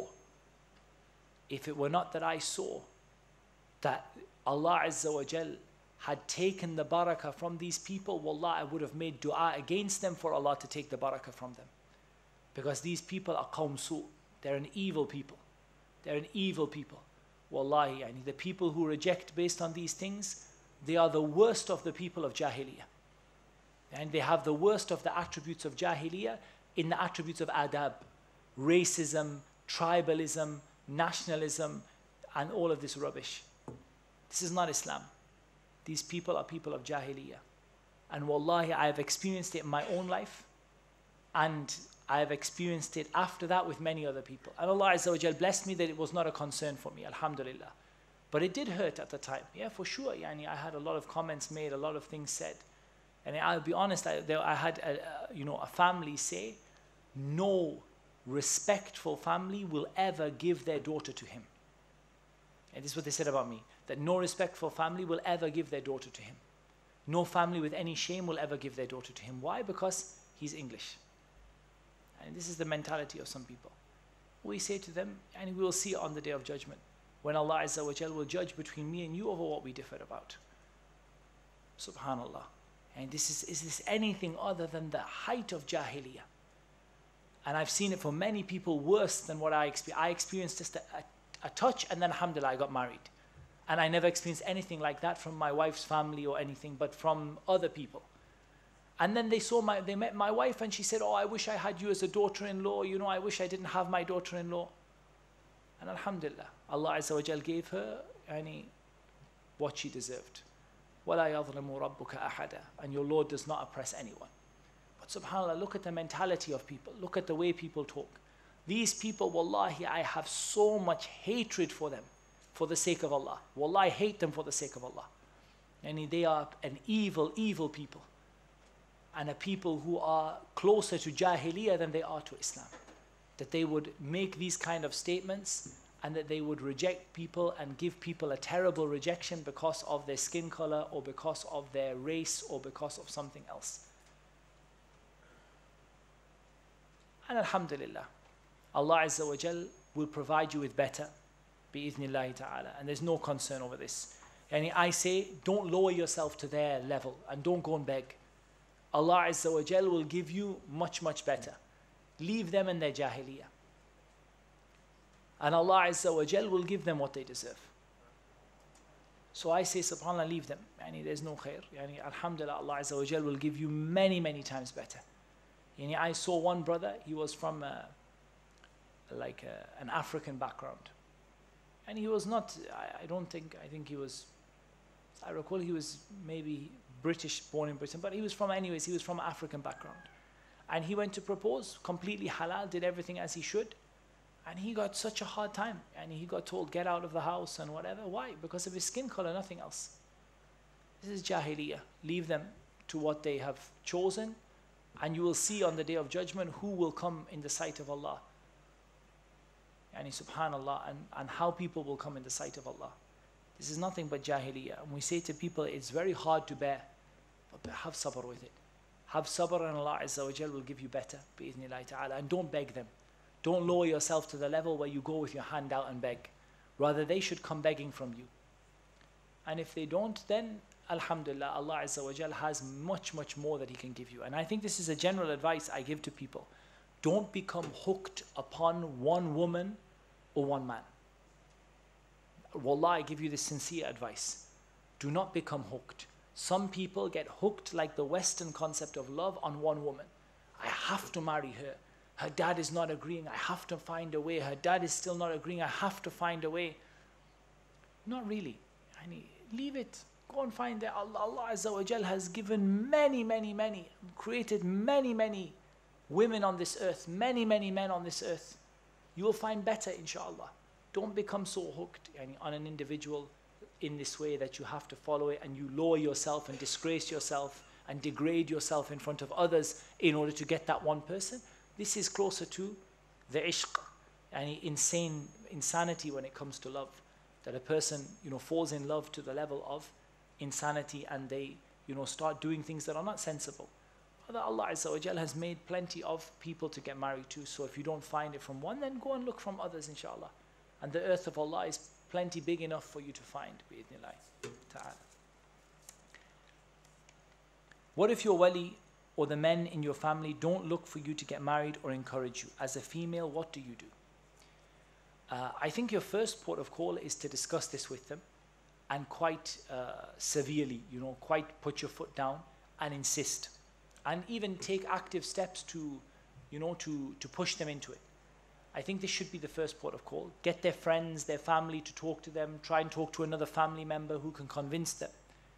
A: that Allah Azza wa Jal had taken the barakah from these people, wallah, I would have made dua against them for Allah to take the barakah from them. Because these people are qawm su'. They're an evil people. Wallahi, the people who reject based on these things, they are the worst of the people of Jahiliyyah. And they have the worst of the attributes of Jahiliyyah in the attributes of adab, racism, tribalism, nationalism, and all of this rubbish. This is not Islam. These people are people of Jahiliyyah. And wallahi, I have experienced it in my own life, and I have experienced it after that with many other people. And Allah Azza wa Jal blessed me that it was not a concern for me, alhamdulillah. But it did hurt at the time. Yeah, for sure. I had a lot of comments made, a lot of things said. And I'll be honest, I had a family say, no respectful family will ever give their daughter to him. And this is what they said about me, that no respectful family will ever give their daughter to him. No family with any shame will ever give their daughter to him. Why? Because he's English. And this is the mentality of some people. We say to them, and we will see it on the Day of Judgment, when Allah Azza wa Jal will judge between me and you over what we differ about. Subhanallah. And is this anything other than the height of Jahiliyyah? And I've seen it for many people worse than what I experienced. I experienced just a touch, and then alhamdulillah, I got married. And I never experienced anything like that from my wife's family or anything, but from other people. And then they met my wife, and she said, oh, I wish I had you as a daughter-in-law. I wish I didn't have my daughter-in-law. And alhamdulillah, Allah Azza wa Jal gave her what she deserved. وَلَا يَظْلِمُ رَبُّكَ أَحَدًا. And your Lord does not oppress anyone. But subhanAllah, look at the mentality of people. Look at the way people talk. These people, wallahi, I have so much hatred for them for the sake of Allah. Wallahi, I hate them for the sake of Allah. And they are an evil, evil people. And a people who are closer to Jahiliyyah than they are to Islam. That they would make these kind of statements, and that they would reject people and give people a terrible rejection because of their skin color, or because of their race, or because of something else. And alhamdulillah, Allah Azza wa Jal will provide you with better, bi'idhnillahi ta'ala. And there's no concern over this. And I say, don't lower yourself to their level, and don't go and beg. Allah Azza wa Jal will give you much, much better. Leave them in their Jahiliyyah. And Allah Azza wa Jal will give them what they deserve. So I say, subhanAllah, leave them. There's no khair. Alhamdulillah, Allah Azza wa Jal will give you many, many times better. I saw one brother, he was from an African background. And he was not, I think he was, I recall he was maybe British, born in Britain, but he was from African background. And he went to propose, completely halal, did everything as he should. And he got such a hard time. And he got told, get out of the house and whatever. Why? Because of his skin color, nothing else. This is Jahiliyyah. Leave them. to what they have chosen, and you will see on the Day of Judgment who will come in the sight of Allah. Yani subhanallah, and how people will come in the sight of Allah. This is nothing but jahiliyyah. And we say to people, it's very hard to bear, but have sabr with it. Have sabr, and Allah Azza wa Jal will give you better, bi'idhnillahi ta'ala. And don't beg them. Don't lower yourself to the level where you go with your hand out and beg. Rather, they should come begging from you. And if they don't, then alhamdulillah, Allah Azza wa Jal has much, much more that He can give you. And I think this is a general advice I give to people. Don't become hooked upon one woman or one man. Wallah, I give you this sincere advice. Do not become hooked. Some people get hooked like the Western concept of love on one woman. I have to marry her. Her dad is not agreeing. I have to find a way. Her dad is still not agreeing. I have to find a way. Not really. I mean, leave it. Go and find that. Allah Azza wa Jal has given many, created many women on this earth, many men on this earth. You will find better, inshallah. Don't become so hooked on an individual in this way that you have to follow it, and you lower yourself and disgrace yourself and degrade yourself in front of others in order to get that one person. This is closer to the ishq, and insanity when it comes to love. That a person, falls in love to the level of insanity, and they, start doing things that are not sensible. Allah Azza wa Jal has made plenty of people to get married to. So if you don't find it from one, then go and look from others, inshallah. And the earth of Allah is plenty big enough for you to find, bi'idhnillahi ta'ala. What if your wali or the men in your family don't look for you to get married or encourage you? As a female, what do you do? I think your first port of call is to discuss this with them, and quite severely, quite put your foot down and insist, and even take active steps to push them into it. I think this should be the first port of call. Get their friends, their family to talk to them. Try and talk to another family member who can convince them.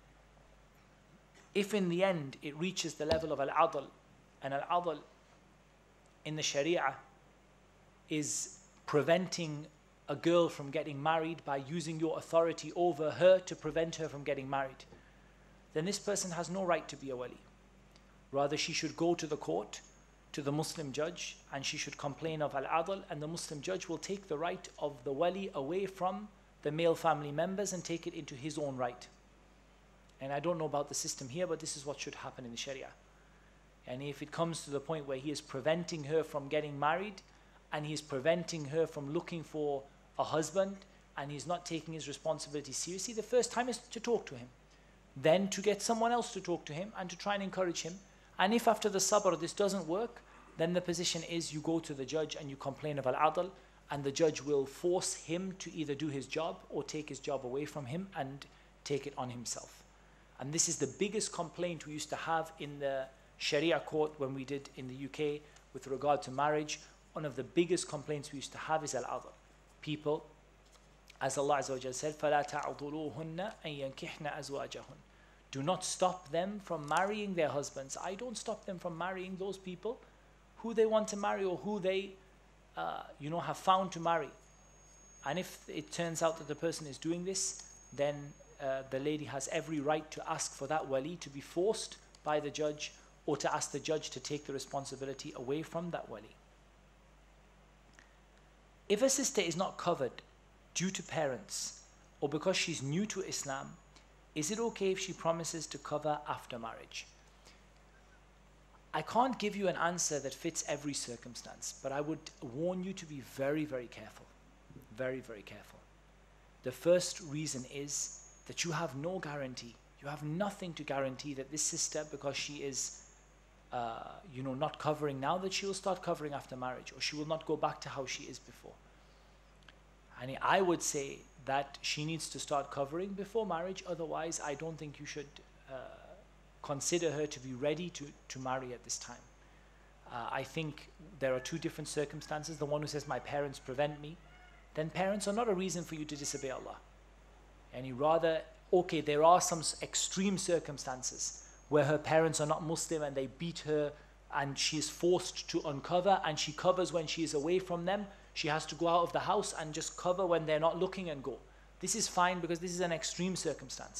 A: If in the end it reaches the level of al-adl, and al-adl in the Sharia is preventing a girl from getting married by using your authority over her to prevent her from getting married, then this person has no right to be a wali. Rather, she should go to the court, to the Muslim judge, and she should complain of al-adl, and the Muslim judge will take the right of the wali away from the male family members and take it into his own right. And I don't know about the system here, but this is what should happen in the Sharia. And if it comes to the point where he is preventing her from getting married, and he is preventing her from looking for a husband, and he's not taking his responsibility seriously, the first time is to talk to him. Then to get someone else to talk to him and to try and encourage him. And if after the sabr this doesn't work, then the position is you go to the judge and you complain of al-adl, and the judge will force him to either do his job or take his job away from him and take it on himself. And this is the biggest complaint we used to have in the Sharia court when we did in the UK with regard to marriage. One of the biggest complaints we used to have is al-adl. People, as Allah Azza wa Jalla said, فَلَا تَعْضُلُوهُنَّ أَن يَنْكِحْنَ أَزْوَاجَهُنَّ. Do not stop them from marrying their husbands. I don't stop them from marrying those people who they want to marry or who they have found to marry. And if it turns out that the person is doing this, then the lady has every right to ask for that wali to be forced by the judge, or to ask the judge to take the responsibility away from that wali. If a sister is not covered due to parents or because she's new to Islam, is it okay if she promises to cover after marriage? I can't give you an answer that fits every circumstance, but I would warn you to be very, very careful. Very, very careful. The first reason is that you have no guarantee. You have nothing to guarantee that this sister, because she is not covering now, that she will start covering after marriage, or she will not go back to how she is before. And I would say that she needs to start covering before marriage. Otherwise, I don't think you should consider her to be ready to marry at this time. I think there are two different circumstances. The one who says, my parents prevent me, then parents are not a reason for you to disobey Allah. And rather, okay, there are some extreme circumstances where her parents are not Muslim and they beat her and she is forced to uncover, and she covers when she is away from them. She has to go out of the house and just cover when they're not looking and go. This is fine because this is an extreme circumstance.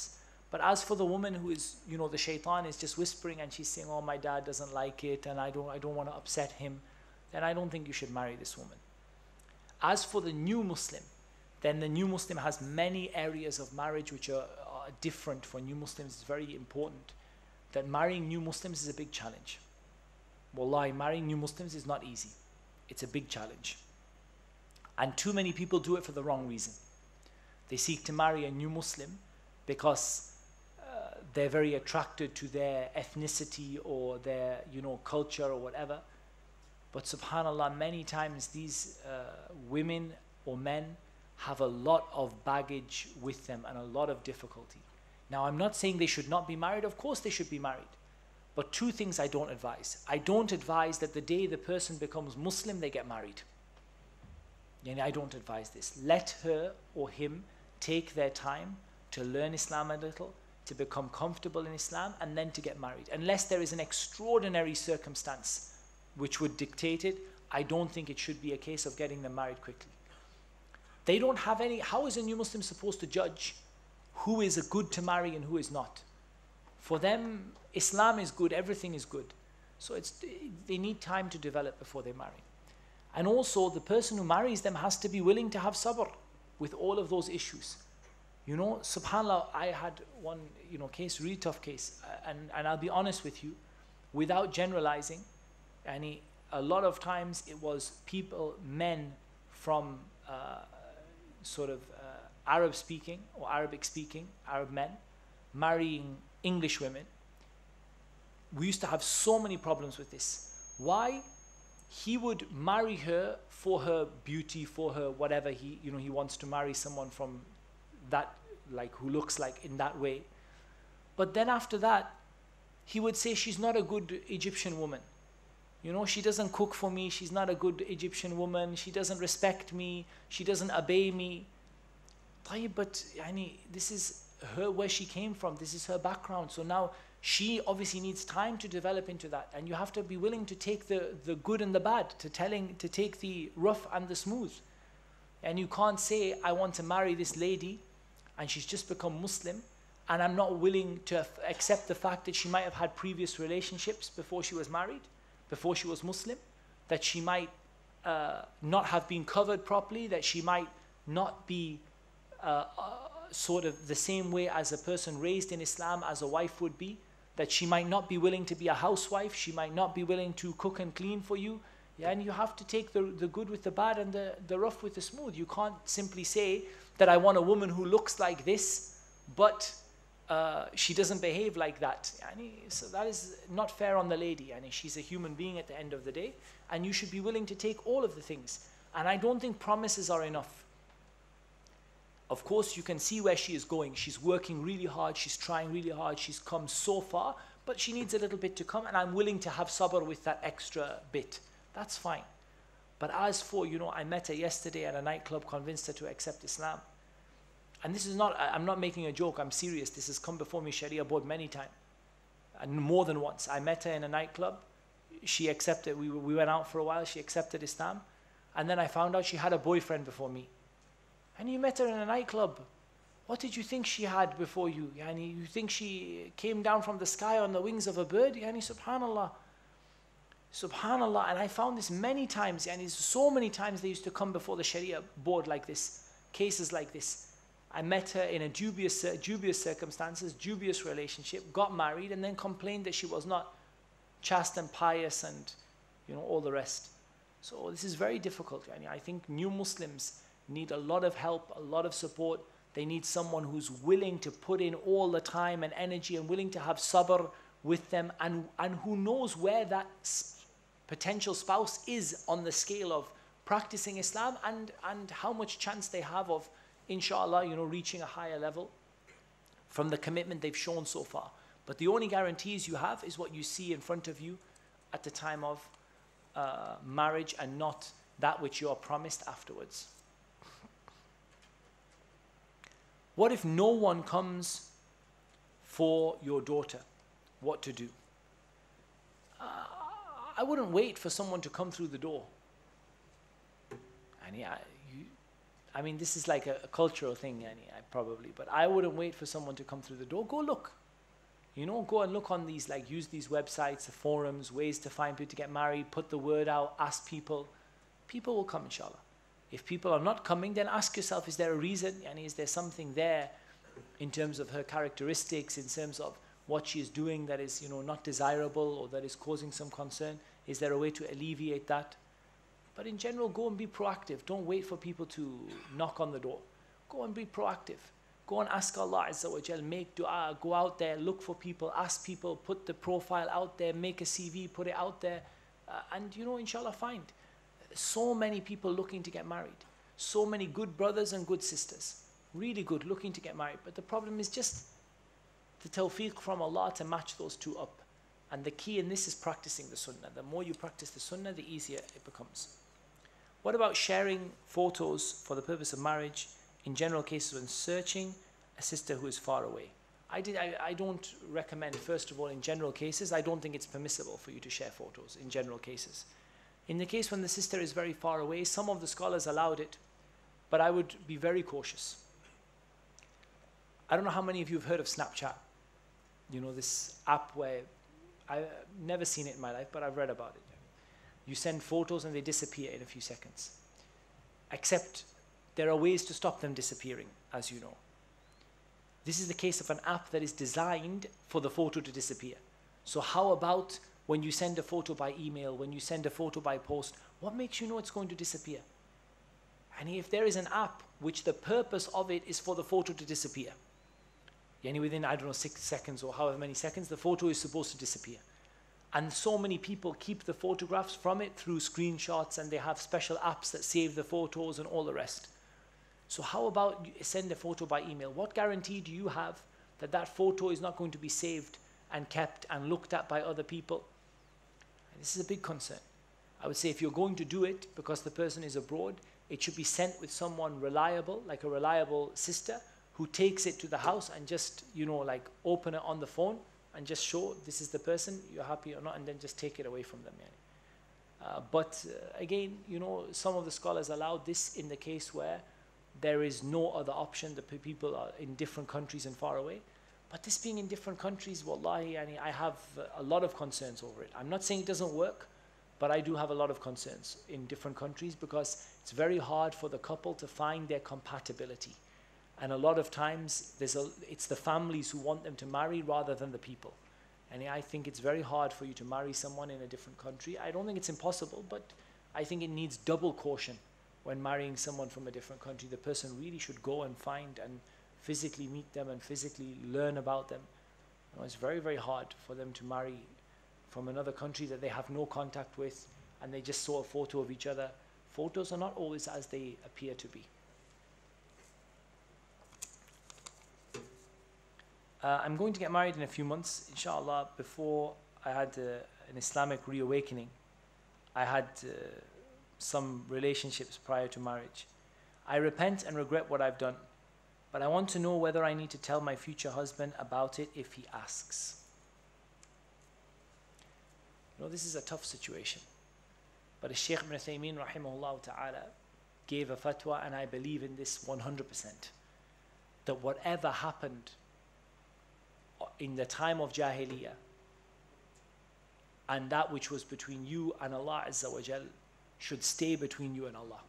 A: But as for the woman who is, the shaitan is just whispering and she's saying, oh, my dad doesn't like it and I don't want to upset him, then I don't think you should marry this woman. As for the new Muslim, then the new Muslim has many areas of marriage which are different for new Muslims. It's very important that marrying new Muslims is a big challenge. Wallahi, marrying new Muslims is not easy. It's a big challenge. And too many people do it for the wrong reason. They seek to marry a new Muslim because they're very attracted to their ethnicity or their, culture or whatever. But subhanAllah, many times these women or men have a lot of baggage with them and a lot of difficulty. Now, I'm not saying they should not be married. Of course they should be married. But two things I don't advise. I don't advise that the day the person becomes Muslim, they get married. I don't advise this. Let her or him take their time to learn Islam a little, to become comfortable in Islam, and then to get married. Unless there is an extraordinary circumstance which would dictate it, I don't think it should be a case of getting them married quickly. They don't have any, how is a new Muslim supposed to judge who is good to marry and who is not? For them, Islam is good, everything is good. So they need time to develop before they marry. And also, the person who marries them has to be willing to have sabr with all of those issues. SubhanAllah, I had one, case, really tough case. And I'll be honest with you, without generalizing, a lot of times it was people, men from Arab-speaking or Arabic-speaking, Arab men, marrying English women. We used to have so many problems with this. Why? He would marry her for her beauty, for her whatever he wants to marry someone from that, like who looks like in that way. But then after that, he would say she's not a good Egyptian woman. She doesn't cook for me, she's not a good Egyptian woman, she doesn't respect me, she doesn't obey me. But this is her, where she came from, this is her background. So now she obviously needs time to develop into that. And you have to be willing to take the good and the bad, to take the rough and the smooth. And you can't say, I want to marry this lady and she's just become Muslim, and I'm not willing to accept the fact that she might have had previous relationships before she was married, before she was Muslim, that she might not have been covered properly, that she might not be sort of the same way as a person raised in Islam as a wife would be, that she might not be willing to be a housewife, she might not be willing to cook and clean for you. And you have to take the good with the bad and the rough with the smooth. You can't simply say that I want a woman who looks like this, but she doesn't behave like that. So that is not fair on the lady. She's a human being at the end of the day, and you should be willing to take all of the things. And I don't think promises are enough. Of course, you can see where she is going. She's working really hard, she's trying really hard, she's come so far, but she needs a little bit to come, and I'm willing to have sabr with that extra bit. That's fine. But as for, I met her yesterday at a nightclub, convinced her to accept Islam. And this is not, I'm not making a joke, I'm serious. This has come before me, Sharia board, many times. And more than once. I met her in a nightclub. She accepted, we went out for a while, she accepted Islam. And then I found out she had a boyfriend before me. And you met her in a nightclub. What did you think she had before you? You think she came down from the sky on the wings of a bird? Subhanallah. Subhanallah. And I found this many times. So many times they used to come before the Sharia board like this, cases like this. I met her in a dubious circumstances, dubious relationship, got married, and then complained that she was not chaste and pious and all the rest. So this is very difficult. I think new Muslims need a lot of help, a lot of support. They need someone who's willing to put in all the time and energy and willing to have sabr with them, and who knows where that potential spouse is on the scale of practicing Islam, and how much chance they have of, inshallah, reaching a higher level from the commitment they've shown so far. But the only guarantees you have is what you see in front of you at the time of marriage, and not that which you are promised afterwards. What if no one comes for your daughter? What to do? I wouldn't wait for someone to come through the door. And I mean, this is like a cultural thing, probably, but I wouldn't wait for someone to come through the door. Go look. You know, go and look on these, like use these websites, the forums, ways to find people to get married, put the word out, ask people. People will come, inshallah. If people are not coming, then ask yourself, is there a reason? And is there something there in terms of her characteristics, in terms of what she is doing that is, you know, not desirable or that is causing some concern? Is there a way to alleviate that? But in general, go and be proactive. Don't wait for people to knock on the door. Go and be proactive. Go and ask Allah Azza wa Jal, make dua, go out there, look for people, ask people, put the profile out there, make a CV, put it out there, and you know, inshallah, find. So many people looking to get married. So many good brothers and good sisters. Really good, looking to get married. But the problem is just the tawfiq from Allah to match those two up. And the key in this is practicing the sunnah. The more you practice the sunnah, the easier it becomes. What about sharing photos for the purpose of marriage in general cases when searching a sister who is far away? I don't recommend, first of all, in general cases, I don't think it's permissible for you to share photos in general cases. In the case when the sister is very far away, some of the scholars allowed it, but I would be very cautious. I don't know how many of you have heard of Snapchat. You know, this app where I've never seen it in my life, but I've read about it. You send photos and they disappear in a few seconds. Except there are ways to stop them disappearing, as you know. This is the case of an app that is designed for the photo to disappear. So how about when you send a photo by email, when you send a photo by post, what makes you know it's going to disappear? And if there is an app which the purpose of it is for the photo to disappear, yani within, I don't know, 6 seconds or however many seconds, the photo is supposed to disappear. And so many people keep the photographs from it through screenshots, and they have special apps that save the photos and all the rest. So how about you send a photo by email? What guarantee do you have that that photo is not going to be saved and kept and looked at by other people? And this is a big concern. I would say if you're going to do it because the person is abroad, it should be sent with someone reliable, like a reliable sister, who takes it to the house and just, you know, like open it on the phone and just show this is the person, you're happy or not, and then just take it away from them. But again, you know, some of the scholars allow this in the case where there is no other option, the people are in different countries and far away. But this being in different countries, wallahi, I have a lot of concerns over it. I'm not saying it doesn't work, but I do have a lot of concerns in different countries because it's very hard for the couple to find their compatibility. And a lot of times, it's the families who want them to marry rather than the people. And I think it's very hard for you to marry someone in a different country. I don't think it's impossible, but I think it needs double caution when marrying someone from a different country. The person really should go and find and physically meet them and physically learn about them. You know, it's very, very hard for them to marry from another country that they have no contact with, and they just saw a photo of each other. Photos are not always as they appear to be. I'm going to get married in a few months, inshallah. Before I had an Islamic reawakening, I had some relationships prior to marriage. I repent and regret what I've done, but I want to know whether I need to tell my future husband about it if he asks. You know, this is a tough situation. But Shaykh Ibn Uthaymeen rahimahullah ta'ala gave a fatwa, and I believe in this 100%, that whatever happened in the time of Jahiliyyah and that which was between you and Allah Azza wa Jal should stay between you and Allah.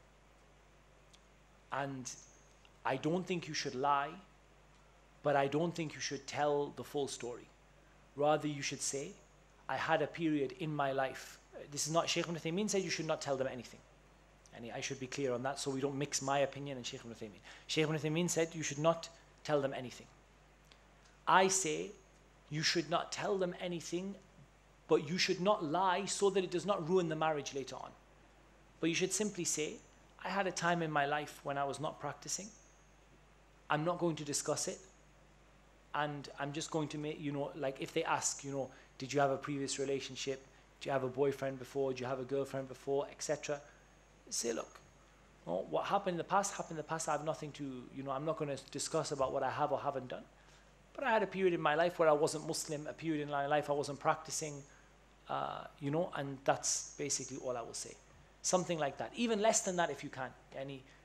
A: And I don't think you should lie, but I don't think you should tell the full story. Rather, you should say, I had a period in my life. This is not, Shaykh Ibn Uthaymeen said you should not tell them anything. And I should be clear on that so we don't mix my opinion and Shaykh Ibn Uthaymeen. Shaykh Ibn Uthaymeen said you should not tell them anything. I say you should not tell them anything, but you should not lie so that it does not ruin the marriage later on. But you should simply say, I had a time in my life when I was not practicing. I'm not going to discuss it. And I'm just going to make, you know, like if they ask, you know, did you have a previous relationship? Do you have a boyfriend before? Do you have a girlfriend before? Etc. Say, look, well, what happened in the past happened in the past. I have nothing to, you know, I'm not going to discuss about what I have or haven't done. But I had a period in my life where I wasn't Muslim, a period in my life I wasn't practicing, you know, and that's basically all I will say. Something like that. Even less than that if you can.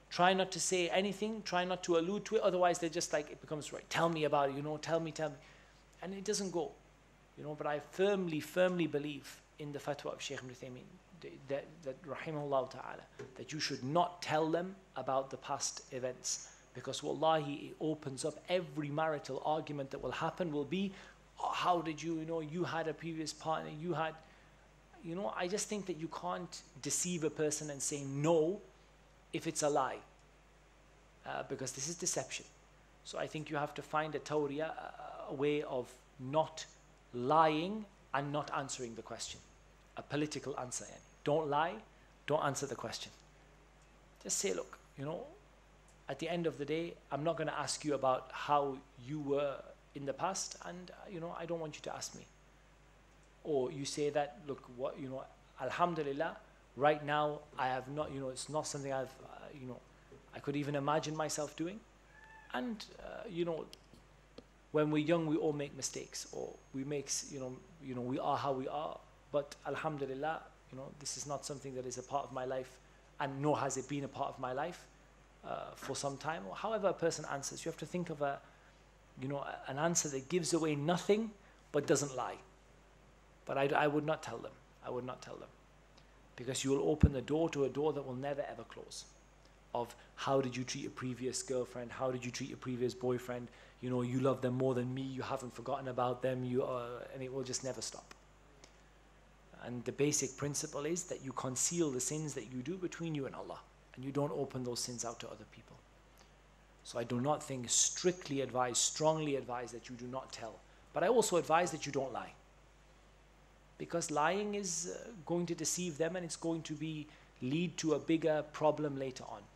A: Try not to say anything, try not to allude to it, otherwise they're just like, it becomes, right, tell me about it, tell me. And it doesn't go, but I firmly believe in the fatwa of Shaykh Ibn Taymiyyah, that rahimahullah ta'ala, that you should not tell them about the past events, because wallahi, it opens up every marital argument that will happen will be, oh, how did you had a previous partner, I just think that you can't deceive a person and say no if it's a lie, because this is deception. So I think you have to find a tawriya, a way of not lying and not answering the question, a political answer. Don't lie, don't answer the question. Just say, look, at the end of the day, I'm not going to ask you about how you were in the past, and I don't want you to ask me. Or you say that, look, what alhamdulillah, right now I have not, it's not something I could even imagine myself doing. And when we're young, we all make mistakes, or we we are how we are. But alhamdulillah, this is not something that is a part of my life, and nor has it been a part of my life for some time. Or however a person answers, you have to think of an answer that gives away nothing but doesn't lie. But I would not tell them. I would not tell them, because you will open the door to a door that will never ever close. Of how did you treat your previous girlfriend? How did you treat your previous boyfriend? You love them more than me. You haven't forgotten about them. And it will just never stop. And the basic principle is that you conceal the sins that you do between you and Allah, and you don't open those sins out to other people. So I do not think strongly advise that you do not tell. But I also advise that you don't lie, because lying is going to deceive them, and it's going to lead to a bigger problem later on.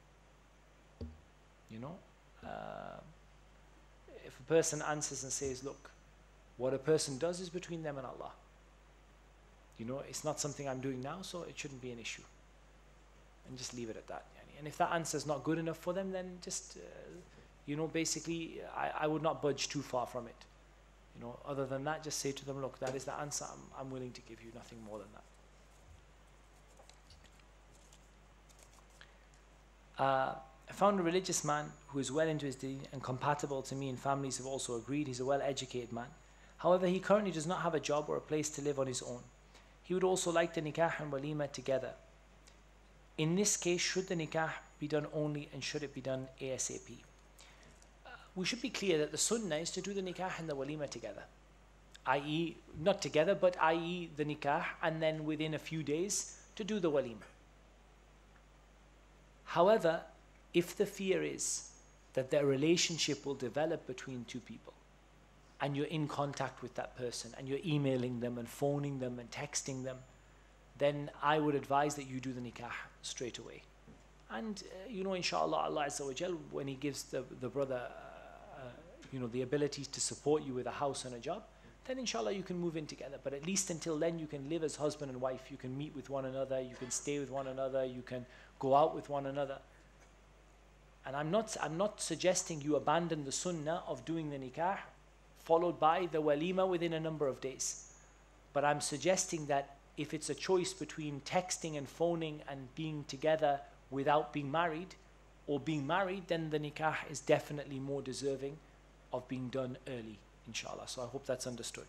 A: If a person answers and says, look, what a person does is between them and Allah. It's not something I'm doing now, so it shouldn't be an issue. And just leave it at that. And if that answer is not good enough for them, then just, basically, I would not budge too far from it. Other than that, just say to them, look, that is the answer I'm willing to give you, nothing more than that. I found a religious man who is well into his deen and compatible to me, and families have also agreed. He's a well-educated man. However, he currently does not have a job or a place to live on his own. He would also like the nikah and walima together. In this case, should the nikah be done only, and should it be done ASAP? We should be clear that the sunnah is to do the nikah and the walima together. I.e., not together, but i.e. the nikah, and then within a few days to do the walima. However, if the fear is that their relationship will develop between two people, and you're in contact with that person, and you're emailing them and phoning them and texting them, then I would advise that you do the nikah straight away. And inshallah, Allah Azza wa Jal, when He gives the brother the ability to support you with a house and a job, then inshallah you can move in together. But at least until then, you can live as husband and wife. You can meet with one another, you can stay with one another, you can go out with one another. And I'm not suggesting you abandon the sunnah of doing the nikah followed by the walima within a number of days. But I'm suggesting that if it's a choice between texting and phoning and being together without being married, or being married, then the nikah is definitely more deserving of being done early, inshallah. So I hope that's understood.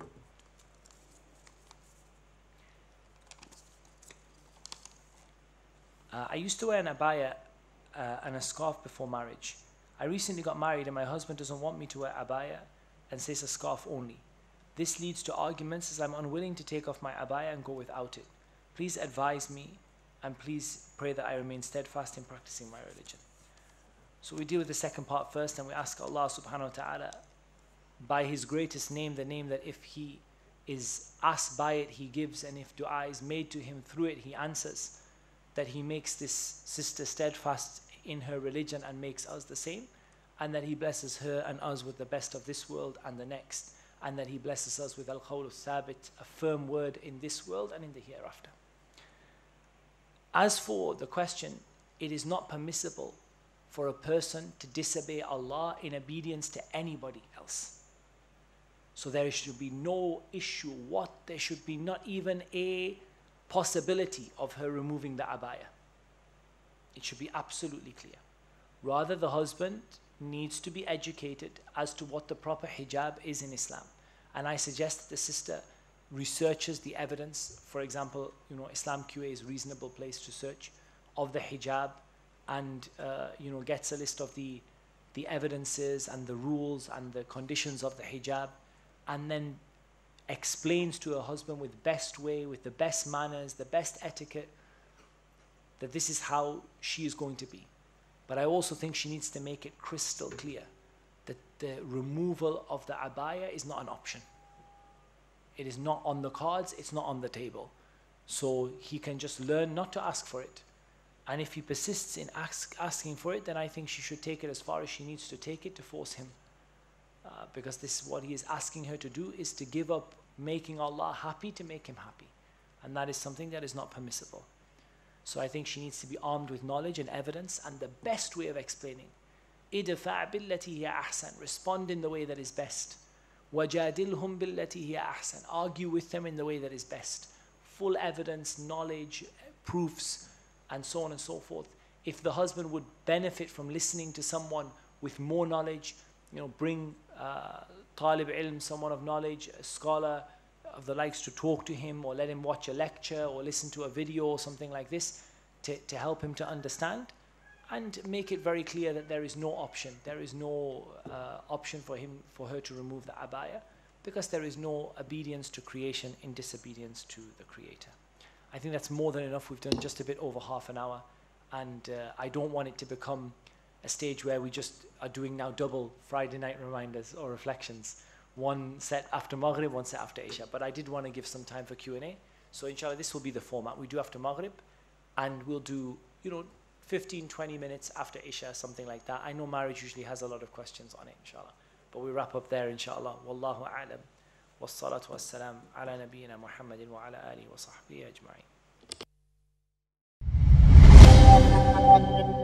A: I used to wear an abaya and a scarf before marriage. I recently got married and my husband doesn't want me to wear abaya and says a scarf only. This leads to arguments as I'm unwilling to take off my abaya and go without it. Please advise me, and please pray that I remain steadfast in practicing my religion. So we deal with the second part first, and we ask Allah subhanahu wa ta'ala by His greatest name, the name that if He is asked by it, He gives, and if dua is made to Him through it, He answers, that He makes this sister steadfast in her religion and makes us the same, and that He blesses her and us with the best of this world and the next, and that He blesses us with al-qawl al-thabit, a firm word in this world and in the hereafter. As for the question, it is not permissible for a person to disobey Allah in obedience to anybody else. So there should be no issue, there should be not even a possibility of her removing the abaya. It should be absolutely clear. Rather, the husband needs to be educated as to what the proper hijab is in Islam. And I suggest that the sister researches the evidence. For example, Islam QA is a reasonable place to search of the hijab, and gets a list of the evidences and the rules and the conditions of the hijab, and then explains to her husband with best way, with the best manners, the best etiquette, that this is how she is going to be. But I also think she needs to make it crystal clear that the removal of the abaya is not an option. It is not on the cards, it's not on the table. So he can just learn not to ask for it. And if he persists in asking for it, then I think she should take it as far as she needs to take it to force him. Because this, what he is asking her to do, is to give up making Allah happy to make him happy. And that is something that is not permissible. So I think she needs to be armed with knowledge and evidence, and the best way of explaining, idfa' billati hiya ahsan, respond in the way that is best. Wajadilhum billati hiya ahsan, argue with them in the way that is best. Full evidence, knowledge, proofs, and so on and so forth. If the husband would benefit from listening to someone with more knowledge, bring talib ilm, someone of knowledge, a scholar of the likes, to talk to him, or let him watch a lecture or listen to a video or something like this to help him to understand, and make it very clear that there is no option. There is no option for her to remove the abaya, because there is no obedience to creation in disobedience to the Creator. I think that's more than enough. We've done just a bit over half an hour, and I don't want it to become a stage where we just are doing now double Friday night reminders or reflections. One set after Maghrib, one set after Isha. But I did want to give some time for Q&A. So inshallah, this will be the format. We do after Maghrib, and we'll do 15, 20 minutes after Isha, something like that. I know marriage usually has a lot of questions on it, inshallah. But we wrap up there, inshallah. Wallahu a'lam. والصلاة والسلام على نبينا محمد وعلى آله وصحبه أجمعين.